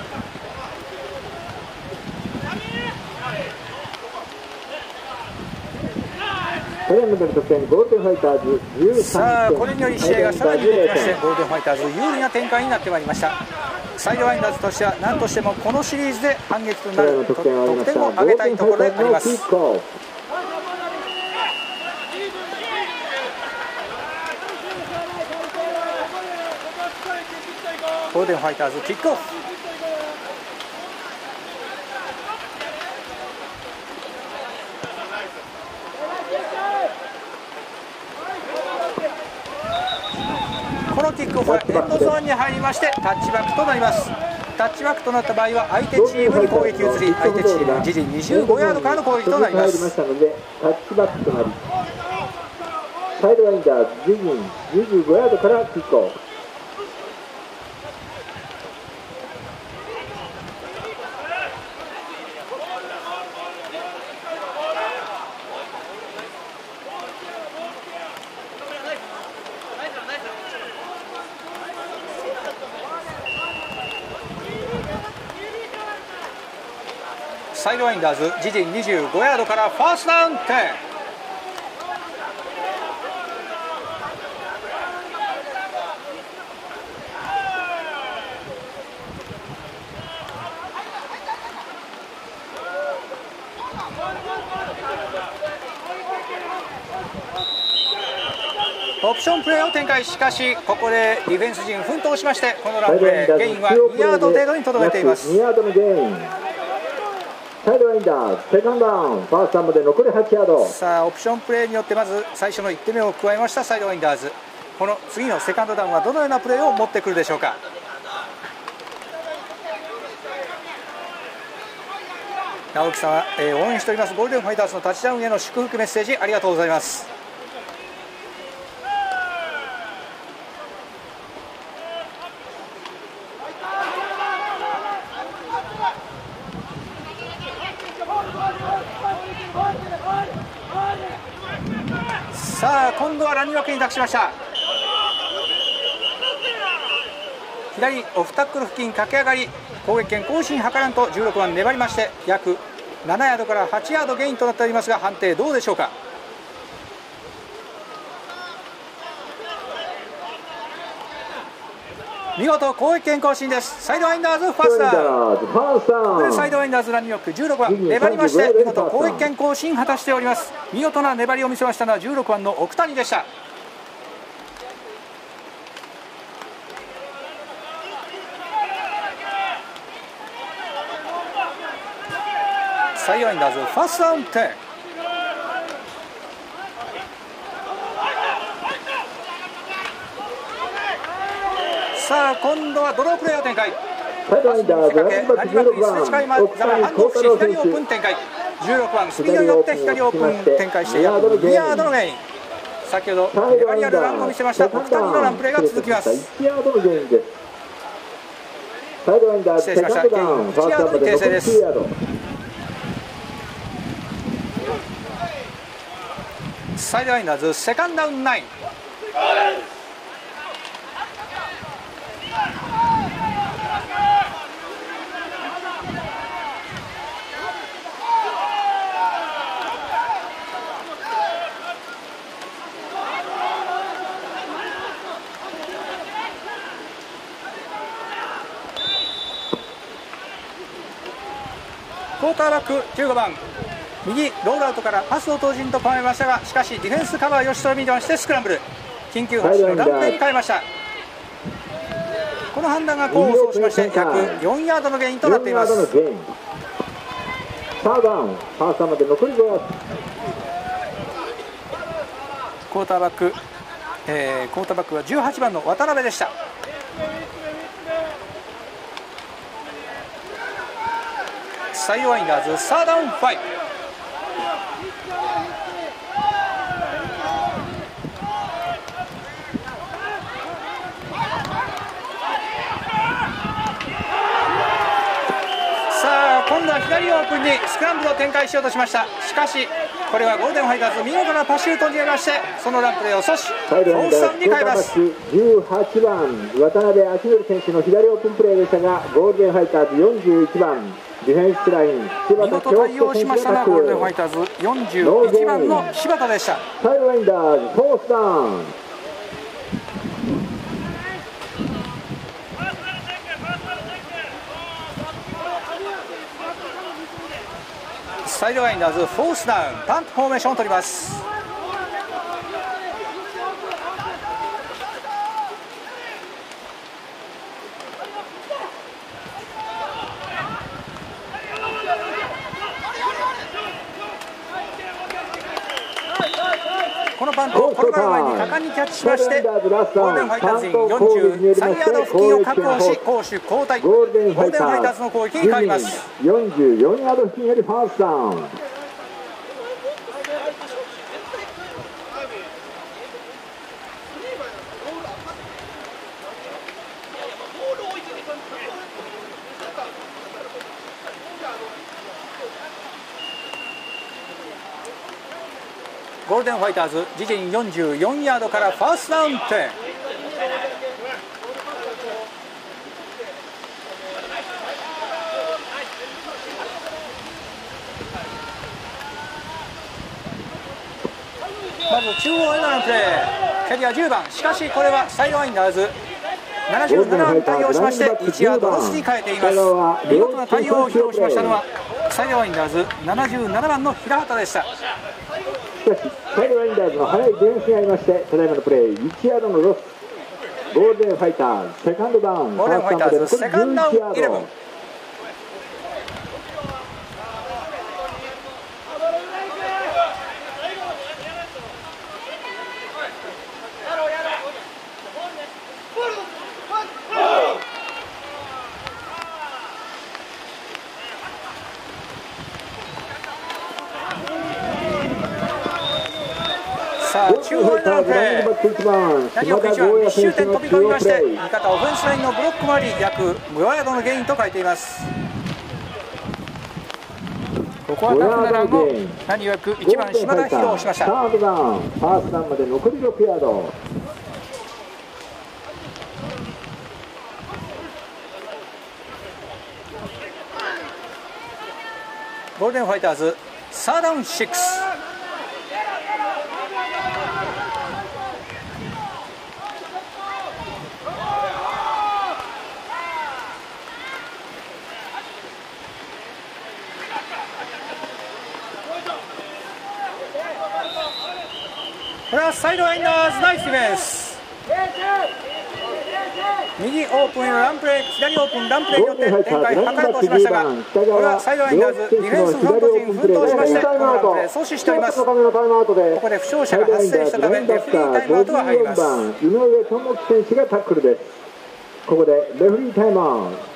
これまでの得点ゴールデンファイターズじゅうさんてん。 さあこれにより試合がさらに動きまして、ゴールデンファイターズ有利な展開になってまいりました。サイドワインダーズとしては何としてもこのシリーズで反撃となる得点を上げたいところであります。ゴールデンファイターズキックオフ。このキックオフはエンドゾーンに入りましてタッチバックとなります。 タッチバックとなった場合は相手チームに攻撃移り、相手チーム自陣にじゅうごヤードからの攻撃となります。 タッチバックとなり、サイドワインダーズ自陣にじゅうごヤードからキックオフ。 サイドワインダーズ自陣にじゅうごヤードからファーストダウンじゅう。オプションプレーを展開、しかしここでディフェンス陣奮闘しまして、このランプレーゲインはにヤード程度にとどめています。 にヤードのゲイン。サイドワインダーズセカンドダウン、ファーストダウンまで残りはちヤード。 さあオプションプレーによってまず最初のいってんめを加えましたサイドワインダーズ。この次のセカンドダウンはどのようなプレーを持ってくるでしょうか。直樹さんは、えー、応援しておりますゴールデンファイターズのタッチダウンへの祝福メッセージありがとうございます。さあ今度はランニングに託しました。左オフタックル付近駆け上がり、攻撃権更新図らんとじゅうろくばん粘りまして約ななヤードからはちヤードゲインとなっておりますが、判定どうでしょうか。見事攻撃権更新です。サイドワインダーズファーストダウン。サイドワインダーズランニングじゅうろくばん粘りまして見事攻撃権更新果たしております。見事な粘りを見せましたのはじゅうろくばんの奥谷でした。サイドワインダーズファーストダウンじゅう。さあ今度はドロープレーを展開。 サイドワインダーズランバックじゅうろくばん、 奥谷幸太郎選手、左オープン展開。じゅうろくばんスピードによって左オープン展開して約にヤードのゲイン。先ほど粘りあるランを見せました奥谷のランプレーが続きます。 いちヤードのゲインです。サイドワインダーズセカンドダウン、ファーストダウンまで残りきゅうヤード。 サイドワインダーズセカンドダウンナイン。クォーターバックじゅうごばん右ロールアウトからパスを投じんと構えましたが、しかしディフェンスカバーよしと見てましてスクランブル、緊急発進のランプレーに変えました。この判断が功を奏しまして約よんヤードのゲインとなっています。 サードダウン、ファーストまで残りごヤード。 クォーターバック、えー、クォーターバックはじゅうはちばんの渡辺でした。サイドワインダーズサードダウンご。さあ今度は左オープンにスクランブルを展開しようとしました。しかしこれはゴールデンファイターズ見事なパシュートになりまして、そのランプレーを阻止、フォースダウンに変えます。 じゅうはちばん渡辺明則選手の左オープンプレーでしたが、ゴールデンファイターズよんじゅういちばんディフェンスライン見事対応しましたが、ゴールデンファイターズよんじゅういちばんの柴田でした。 サイドワインダーズフォースダウン。 サイドワインダーズフォースダウン、パントフォーメーションを取ります。このパントを転がる前に果敢にキャッチしまして、ゴールデンファイターズ陣よんじゅうさんヤード付近を確保し、攻守交代。ゴールデンファイターズの攻撃に変わります。 よんじゅうよんヤード付近よりファーストダウン。 ゴールデンファイターズ自陣よんじゅうよんヤードからファーストダウン点。まず中央へのプレー、キャリアじゅうばん、しかしこれはサイドワインダーズななじゅうななばん対応しましていちヤードロスに変えています。見事な対応を披露しましたのはサイドワインダーズななじゅうななばんの平畑でした。 しかしサイドワインダーズの速いディフェンスがありまして、ただいまのプレーいちヤードのロス。ゴールデンファイターズセカンドダウン。 ゴールデンファイターズセカンドダウンイレブン。さあ中央へのプレー、何をくいちばん密集点飛び込みまして、味方オフェンスラインのブロックもあり約ごヤードのゲインと書いています。ここはタフなランを何よくいちばん島田披露しました。 サードダウン、ファーストダウンまで残りろくヤード。 ゴールデンファイターズサードダウンろく。これはサイドライナーズナイスディフェンス。右オープンへのランプレー、左オープンランプレーによって展開を図ろうとしましたが、これはサイドライナーズディフェンスフロント陣奮闘しましてこのランプレー阻止しております。ここで負傷者が発生したためレフリータイムアウトが入ります。 井上智樹選手がタックルです。ここでレフリータイムアウト。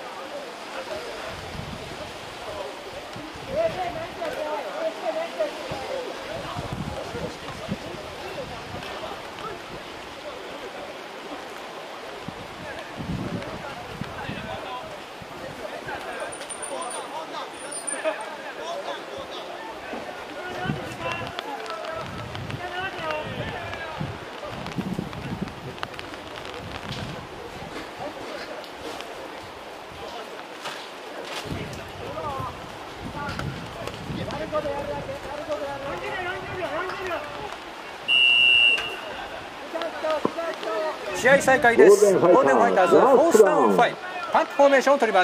試合再開です。ゴールデンファイターズフォースダウンファイブ、パントフォーメーションを取ります。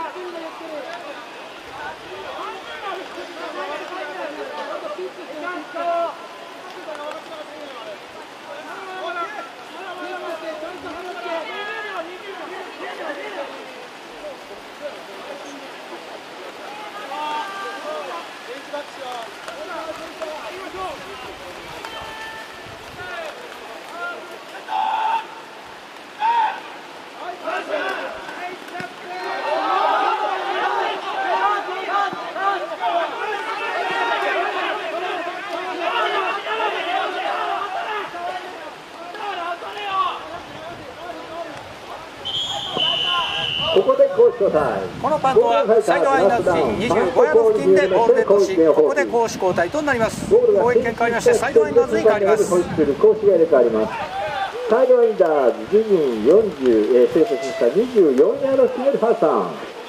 このパントはサイドライナーズ陣にじゅうごヤード付近でボールデッドし、ここで攻守交代となります。攻撃権変わりましてサイドライナーズに変わります。 サイドライナーズ自陣よんじゅう、えー、成功しましたにじゅうよんヤード付近よりファーストダウン。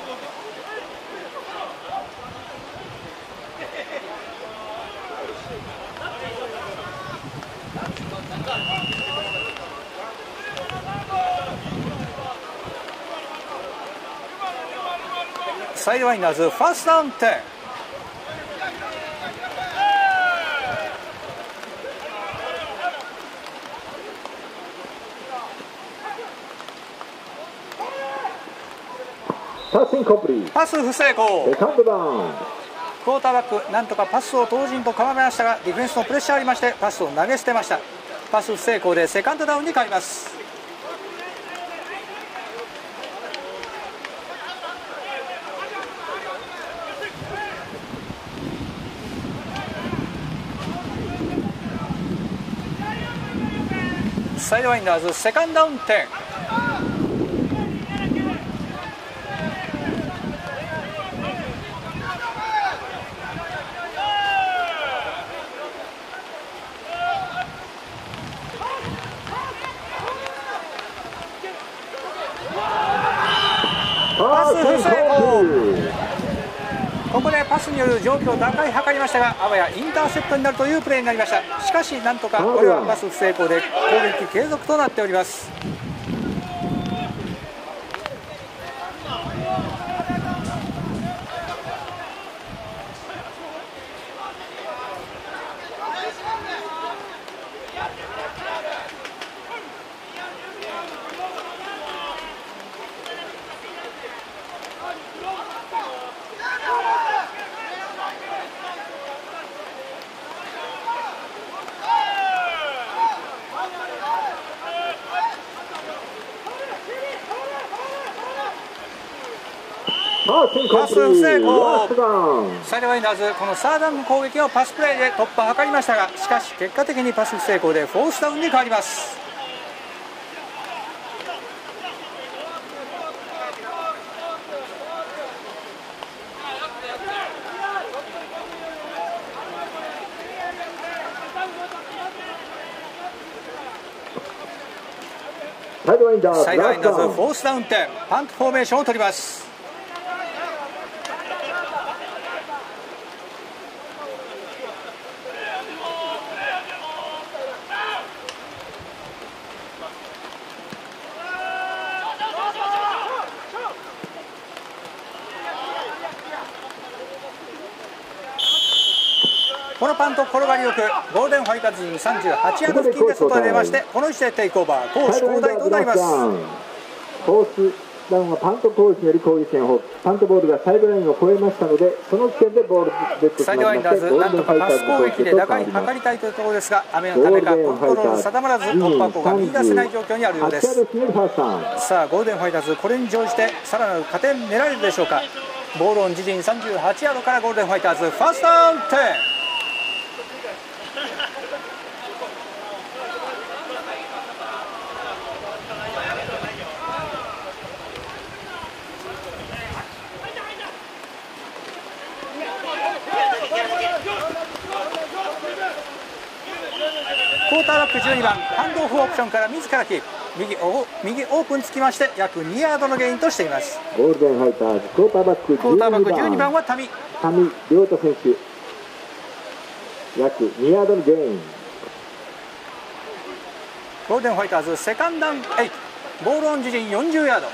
サイドライナーズファーストダウン点。 パスインコンプリート。 パス不成功。 セカンドダウン。 クォーターバックなんとかパスを投じんと構えましたが、ディフェンスのプレッシャーありましてパスを投げ捨てました。パス不成功でセカンドダウンに変わります。サイドワインダーズセカンドダウンじゅう。パス不成功。ここでパスによる状況打開図りましたが、あわやインターセプトになるというプレーになりました。しかしなんとかこれはパス不成功で攻撃継続となっております。パス不成功。サイドワインダーズこのサードダウンの攻撃をパスプレーで突破を図りましたが、しかし結果的にパス不成功でフォースダウンに変わります。 サイドワインダーズサイドワインダーズフォースダウン点パントフォーメーションを取ります。このパント転がりよくゴールデンファイターズ陣さんじゅうはちヤード付近で外へ出まして、この位置でテイクオーバー攻守交代となります。 コースダウンはパント攻撃により攻撃権を放棄。パントボールがサイドラインを越えましたので、その時点でボールデッドサイドワインダーズなんとかパス攻撃で打開図りたいというところですが、雨のためかコントロール定まらず突破口が見出せない状況にあるようです。さあゴールデンファイターズこれに乗じてさらなる加点狙えるでしょうか。ボールオン自陣さんじゅうはちヤードからゴールデンファイターズファーストダウンじゅう。クォーターバックじゅうにばんハンドオフオプションから自らキープ。右オ右オープンつきまして約にヤードのゲインとしています。 ゴールデンファイターズクォーターバッククォーターバックじゅうにばんはタミタミ亮太選手約にヤードのゲイン。 ゴールデンファイターズセカンドダウンはち。ボールオン自陣よんじゅうヤード。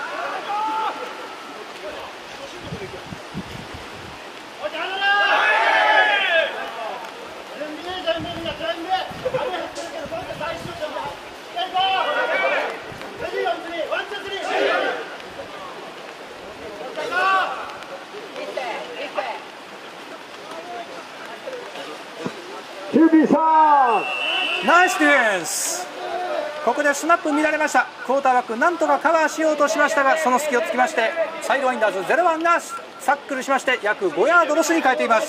キュービー さんナイスディフェンス。ここでスナップ乱れました。クォーターバックなんとかカバーしようとしましたが、その隙をつきましてサイドワインダーズゼロばんがサックルしまして約ごヤードロスに変えています。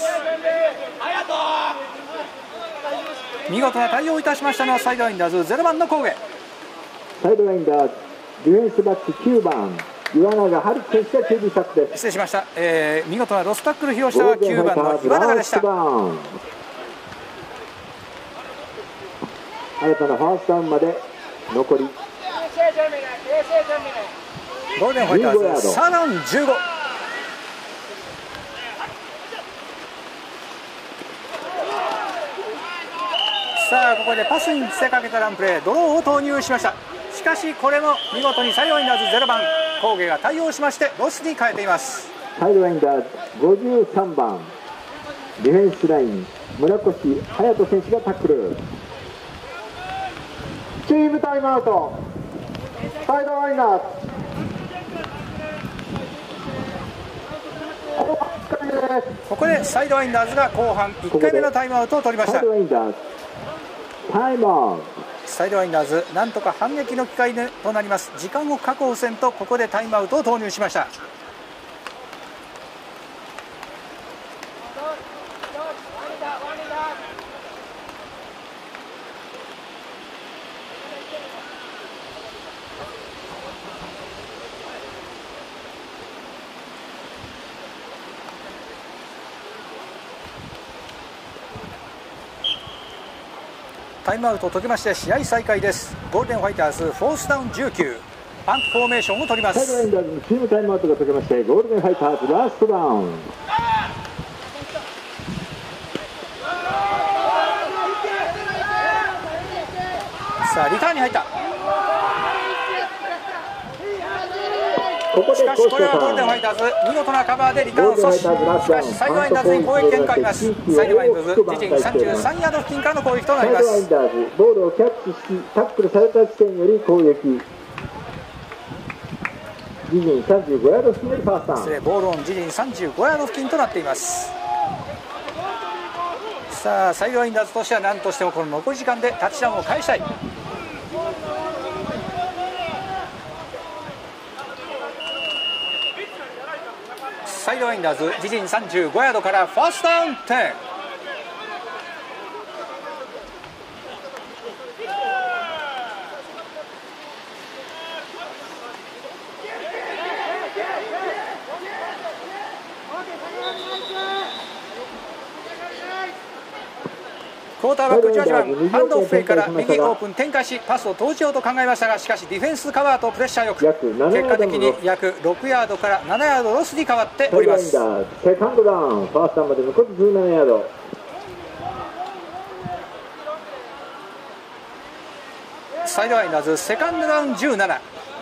見事な対応いたしましたのはサイドワインダーズゼロばんの攻撃。 サイドワインダーズディフェンスバックきゅうばん岩永春樹選手がキュービーサックです。 失礼しました、えー、見事なロスタックル披露したのはきゅうばんの岩永でした。 新たなファーストダウンまで残りゴールデンファイターズサードダウンじゅうご。さあここでパスに見せかけたランプレードローを投入しました。しかしこれも見事にサイドワインダーズゼロばん攻撃が対応しましてロスに変えています。 サイドワインダーズごじゅうさんばんディフェンスライン村越隼人選手がタックル。 チームタイムアウト。サイドワインダーズ後半使いでここでサイドワインダーズが後半いっかいめのタイムアウトを取りました。 サイドワインダーズタイムアウト。 サイドワインダーズなんとか反撃の機会となります。時間を確保せんとここでタイムアウトを投入しました。タイムアウトを解きまして試合再開です。ゴールデンファイターズフォースダウンじゅうきゅう、パンクフォーメーションを取ります。 サイドワインダーズのチームタイムアウトが解けましてゴールデンファイターズラストダウン。 さあリターンに入った。 ここでしかしこれはゴールデンファイターズ見事なカバーでリターンを阻止。しかしサイドワインダーズに攻撃権があります。サイドワインダーズ自陣さんじゅうさんヤード付近からの攻撃となります。 サイドワインダーズボールをキャッチしタックルされた地点より攻撃。自陣さんじゅうごヤード付近よりファーストダウン。 失礼、ボールオン自陣さんじゅうごヤード付近となっています。さあサイドワインダーズとしては何としてもこの残り時間でタッチダウンを返したい。サイドワインダーズ自陣さんじゅうごヤードからファーストダウンじゅう。クォーターバックじゅうはちばんハンドオフフェイから右オープン展開しパスを投じようと考えましたが、しかしディフェンスカバーとプレッシャーよく結果的に約ろくヤードからななヤードロスに変わっております。 セカンドダウンファーストダウンまで残りじゅうななヤード。 サイドワインダーズセカンドダウンじゅうなな。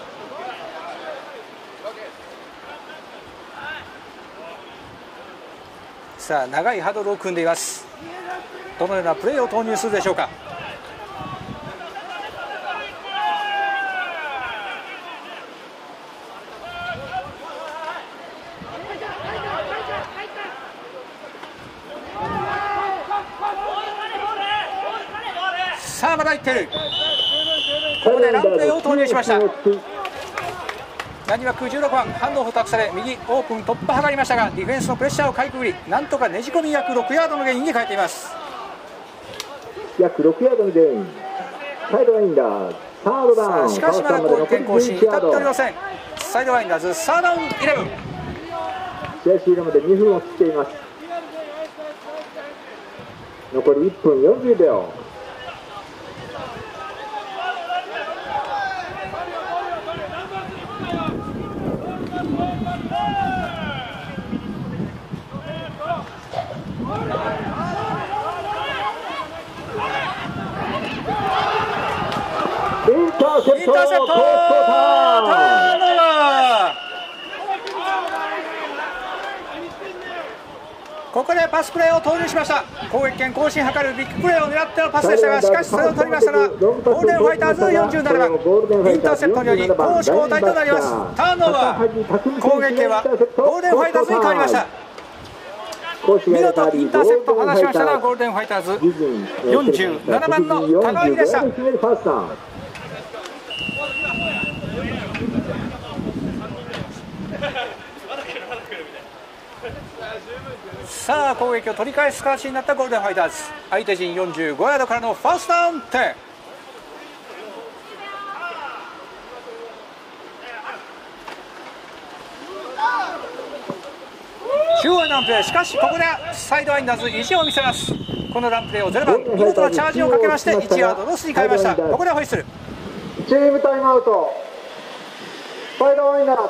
さあ長いハドルを組んでいます。どのようなプレーを投入するでしょうか。さあまだいってる。ここでランプレーを投入しました。何枠じゅうろくばんハンドオフ託され右オープン突破図りましたがディフェンスのプレッシャーをかいくぐりなんとかねじ込み約ろくヤードのゲインに変えています。 約ろくヤードのゲイン。サイドワインダーズサードダウン。 しかしまだ攻撃権更新至っておりません。サイドワインダーズサードダウンじゅういち。 試合終了までにふんを切っています。残りいっぷんよんじゅうびょう。インターセプト、ターンオーバー。 ここでパスプレーを投入しました。攻撃権更新図るビッグプレーを狙ってのパスでしたがしかしそれを取りましたがゴールデンファイターズよんじゅうななばんインターセプトにより攻守交代となります。ターンオーバー。攻撃権はゴールデンファイターズに変わりました。見事インターセプトを離しましたのはゴールデンファイターズよんじゅうななばんの高木でした。さあ攻撃を取り返す形になったゴールデンファイターズ。相手陣よんじゅうごヤードからのファーストダウンじゅう。中央のランプレー、しかしここでサイドワインダーズ意地を見せます。このランプレーをゼロばん見事なチャージをかけましていちヤードロスに変えました。ここでホイッスル。 チームタイムアウトサイドワインダーズ。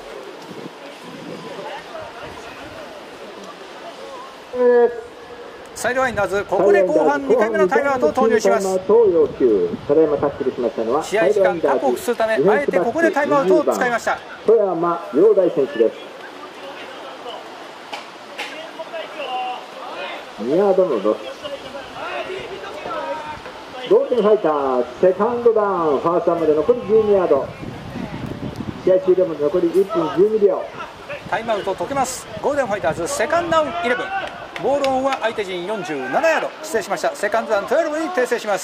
サイドワインダーズここで後半にかいめのタイムアウトを投入します。試合時間確保するためあえてここでタイムアウトを使いました。 富山陽大選手です。にヤードのロス。ゴールデンファイターズセカンドダウンファーストダウンまで残りじゅうにヤード。試合終了まで残りいっぷんじゅうにびょう。 タイムアウト解けます。ゴールデンファイターズセカンドダウンイレブン、ボールオンは相手陣よんじゅうななヤード、失礼しました、セカンドダウンじゅうにに訂正します。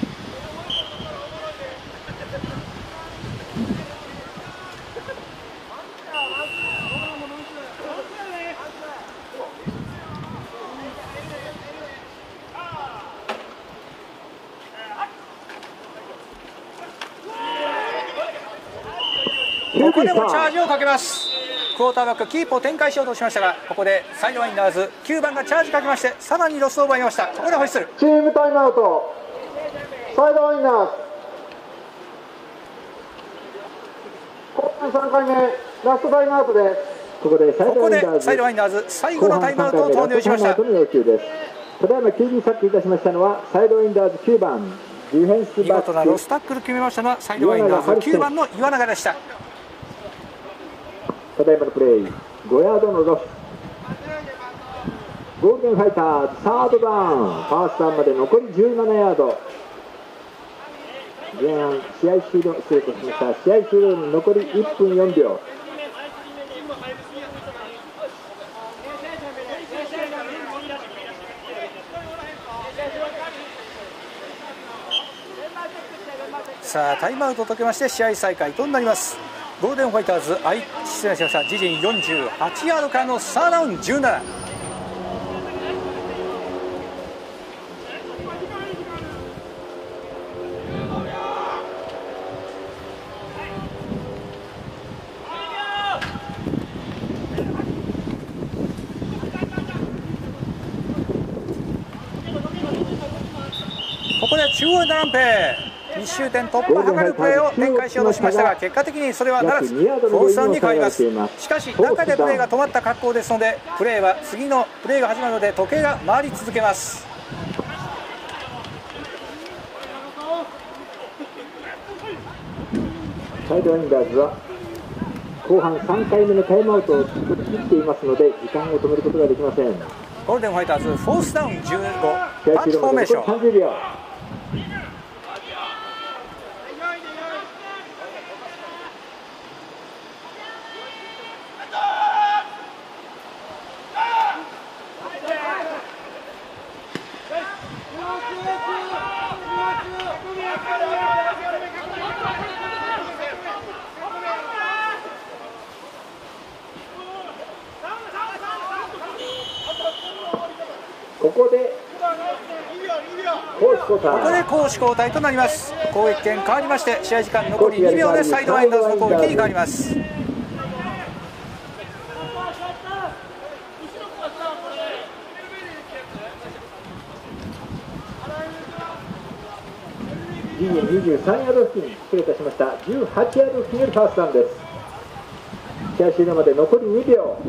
ここでもチャージをかけます。クォーターバックキープを展開しようとしましたが、ここでサイドワインダーズきゅうばんがチャージかけまして、さらにロスを奪いました。ここでホイッスル、 チームタイムアウト、サイドワインダーズ後半さんかいめラストタイムアウトです。 ここでサイドワインダーズサイドワインダーズ最後のタイムアウトを投入しました。 ただいま キュービー サックいたしましたのはサイドワインダーズきゅうばん、ディフェンス見バック事なロスタックル決めましたのはサイドワインダーズきゅうばんの岩永でした。 ただいまのプレー、ごヤードのロス。ゴールデンファイターズサードダウン、ファーストダウンまで残りじゅうななヤード。前半試合終了、失礼いたしました。試合終了に残りいっぷんよんびょう。 さあタイムアウトを解けまして試合再開となります。ゴールデンファイターズ、あい失礼しました、自陣よんじゅうはちヤードからのサーダウンじゅうなな。ここで中央でランペイ密集点突破を図るプレーを展開しようとしましたが、結果的にそれはならずフォースダウンに変わります。しかし中でプレーが止まった格好ですので、プレーは次のプレーが始まるので時計が回り続けます。 サイドワインダーズは後半さんかいめのタイムアウトを切っていますので時間を止めることができません。 ゴールデンファイターズフォースダウンじゅうご、パンチフォーメーション。 さんじゅうびょう。ここでここで攻守交代となります。攻撃権変わりまして試合時間残りにびょうでサイドワインダーズの攻撃に変わります。 にじゅうさんヤード付近、失礼いたしました。じゅうはちヤード付近よりファーストダウンです。試合終了まで残りにびょ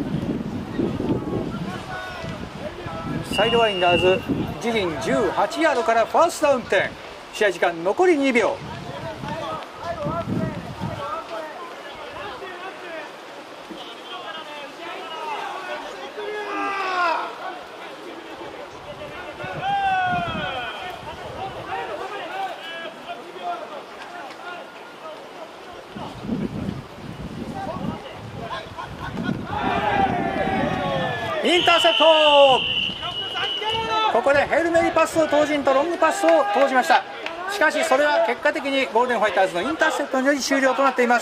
う。サイドワインダーズ自陣じゅうはちヤードからファーストダウン点、試合時間残りにびょう。インターセプト、ここでヘルメリパスを投じんとロングパスを投じました。しかしそれは結果的にゴールデンファイターズのインターセプトにより終了となっています。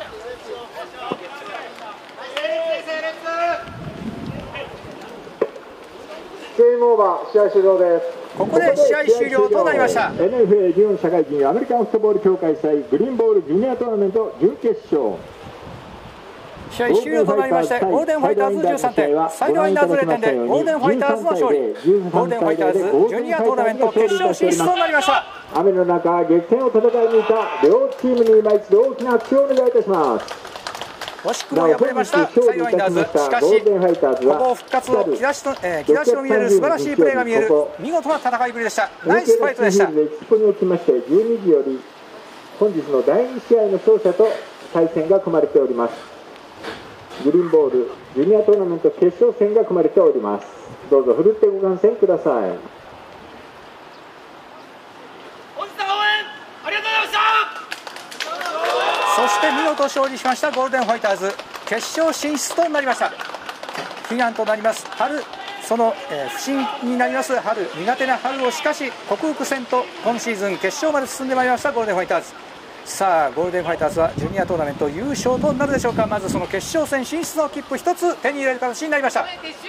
ゲームオーバー、試合終了です。 ここで試合終了となりました。 エヌエフエー 日本社会人アメリカンフットボール協会祭グリーンボールジュニアトーナメント準決勝、 試合終了となりまして、ゴールデンファイターズじゅうさんてん、サイドワインダーズぜろてんでゴールデンファイターズの勝利。ゴールデンファイターズジュニアトーナメント決勝進出となりました。 雨の中激戦を戦い抜いた両チームに今一度大きな拍手をお願いいたします。 惜しくも敗れましたサイドワインダーズ。しかしここ復活を兆しと、えー、兆しを見える素晴らしいプレーが見える見事な戦いぶりでした。ナイスファイトでした。 エキスポにおきましてじゅうにじより本日のだいに試合の勝者と対戦が組まれております。グリーンボールジュニアトーナメント決勝戦が組まれております。どうぞふるってご観戦ください。 本日は応援ありがとうございました。 そして見事勝利しましたゴールデンファイターズ。 決勝進出となりました。悲願となります春、その、えー、不振になります春、苦手な春をしかし克服せんと今シーズン決勝まで進んでまいりましたゴールデンファイターズ。さあゴールデンファイターズはジュニアトーナメント優勝となるでしょうか。まずその決勝戦進出の切符ひとつ手に入れる形になりました。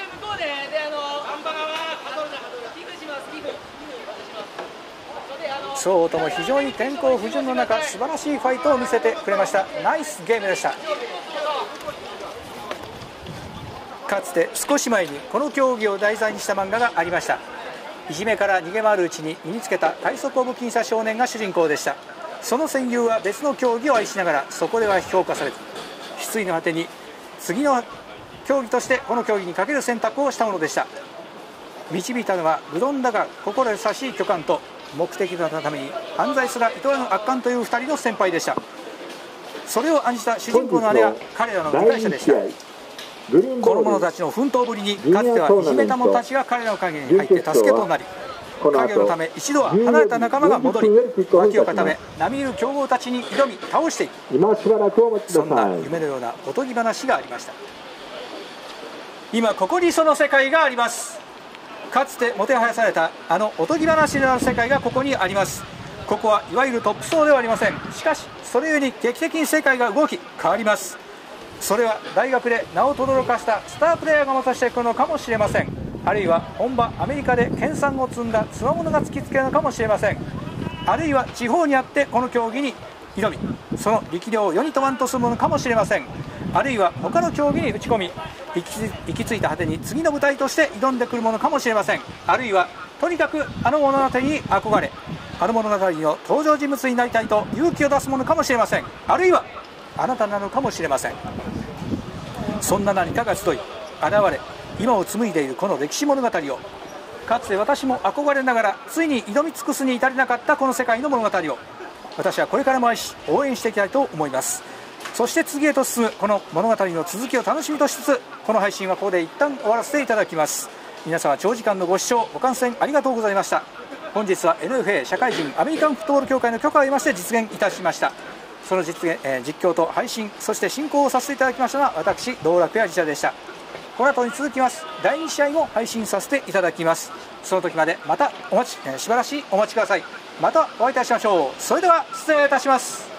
双方とも非常に天候不順の中素晴らしいファイトを見せてくれました。ナイスゲームでした。かつて少し前にこの競技を題材にした漫画がありました。いじめから逃げ回るうちに身につけた快速を武器にした少年が主人公でした。その戦友は別の競技を愛しながらそこでは評価されず失意の果てに次の競技としてこの競技にかける選択をしたものでした。導いたのは無論だが心優しい巨漢と目的のために犯罪すら厭わぬ悪漢というふたりの先輩でした。それを案じた主人公の姉が彼らの理解者でした。この者たちの奮闘ぶりにかつてはいじめた者たちが彼らの陰に入って助けとなり影のため一度は離れた仲間が戻り脇を固め並みいる強豪たちに挑み倒していく、そんな夢のようなおとぎ話がありました。今ここにその世界があります。かつてもてはやされたあのおとぎ話のある世界がここにあります。ここはいわゆるトップ層ではありません。しかしそれゆえに劇的に世界が動き変わります。それは大学で名を轟かしたスタープレーヤーがもたしてくるのかもしれません。あるいは本場アメリカで研鑽を積んだつわものが突きつけるのかもしれません。あるいは地方にあってこの競技に挑みその力量を世に問わんとするものかもしれません。あるいは他の競技に打ち込み行き行き着いた果てに次の舞台として挑んでくるものかもしれません。あるいはとにかくあの物語に憧れあの物語の登場人物になりたいと勇気を出すものかもしれません。あるいはあなたなのかもしれません。そんな何かが集い現れ今を紡いでいるこの歴史物語をかつて私も憧れながらついに挑み尽くすに至れなかったこの世界の物語を私はこれからも愛し応援していきたいと思います。そして次へと進むこの物語の続きを楽しみとしつつこの配信はここで一旦終わらせていただきます。皆様長時間のご視聴ご観戦ありがとうございました。本日は エヌエフエー 社会人アメリカンフットボール協会の許可を得まして実現いたしました。その実現、えー、実況と配信そして進行をさせていただきましたのは私道楽屋自社でした。この後に続きますだいに試合も配信させていただきます。その時までまたお待ち、えー、しばらしお待ちください。またお会いいたしましょう。それでは失礼いたします。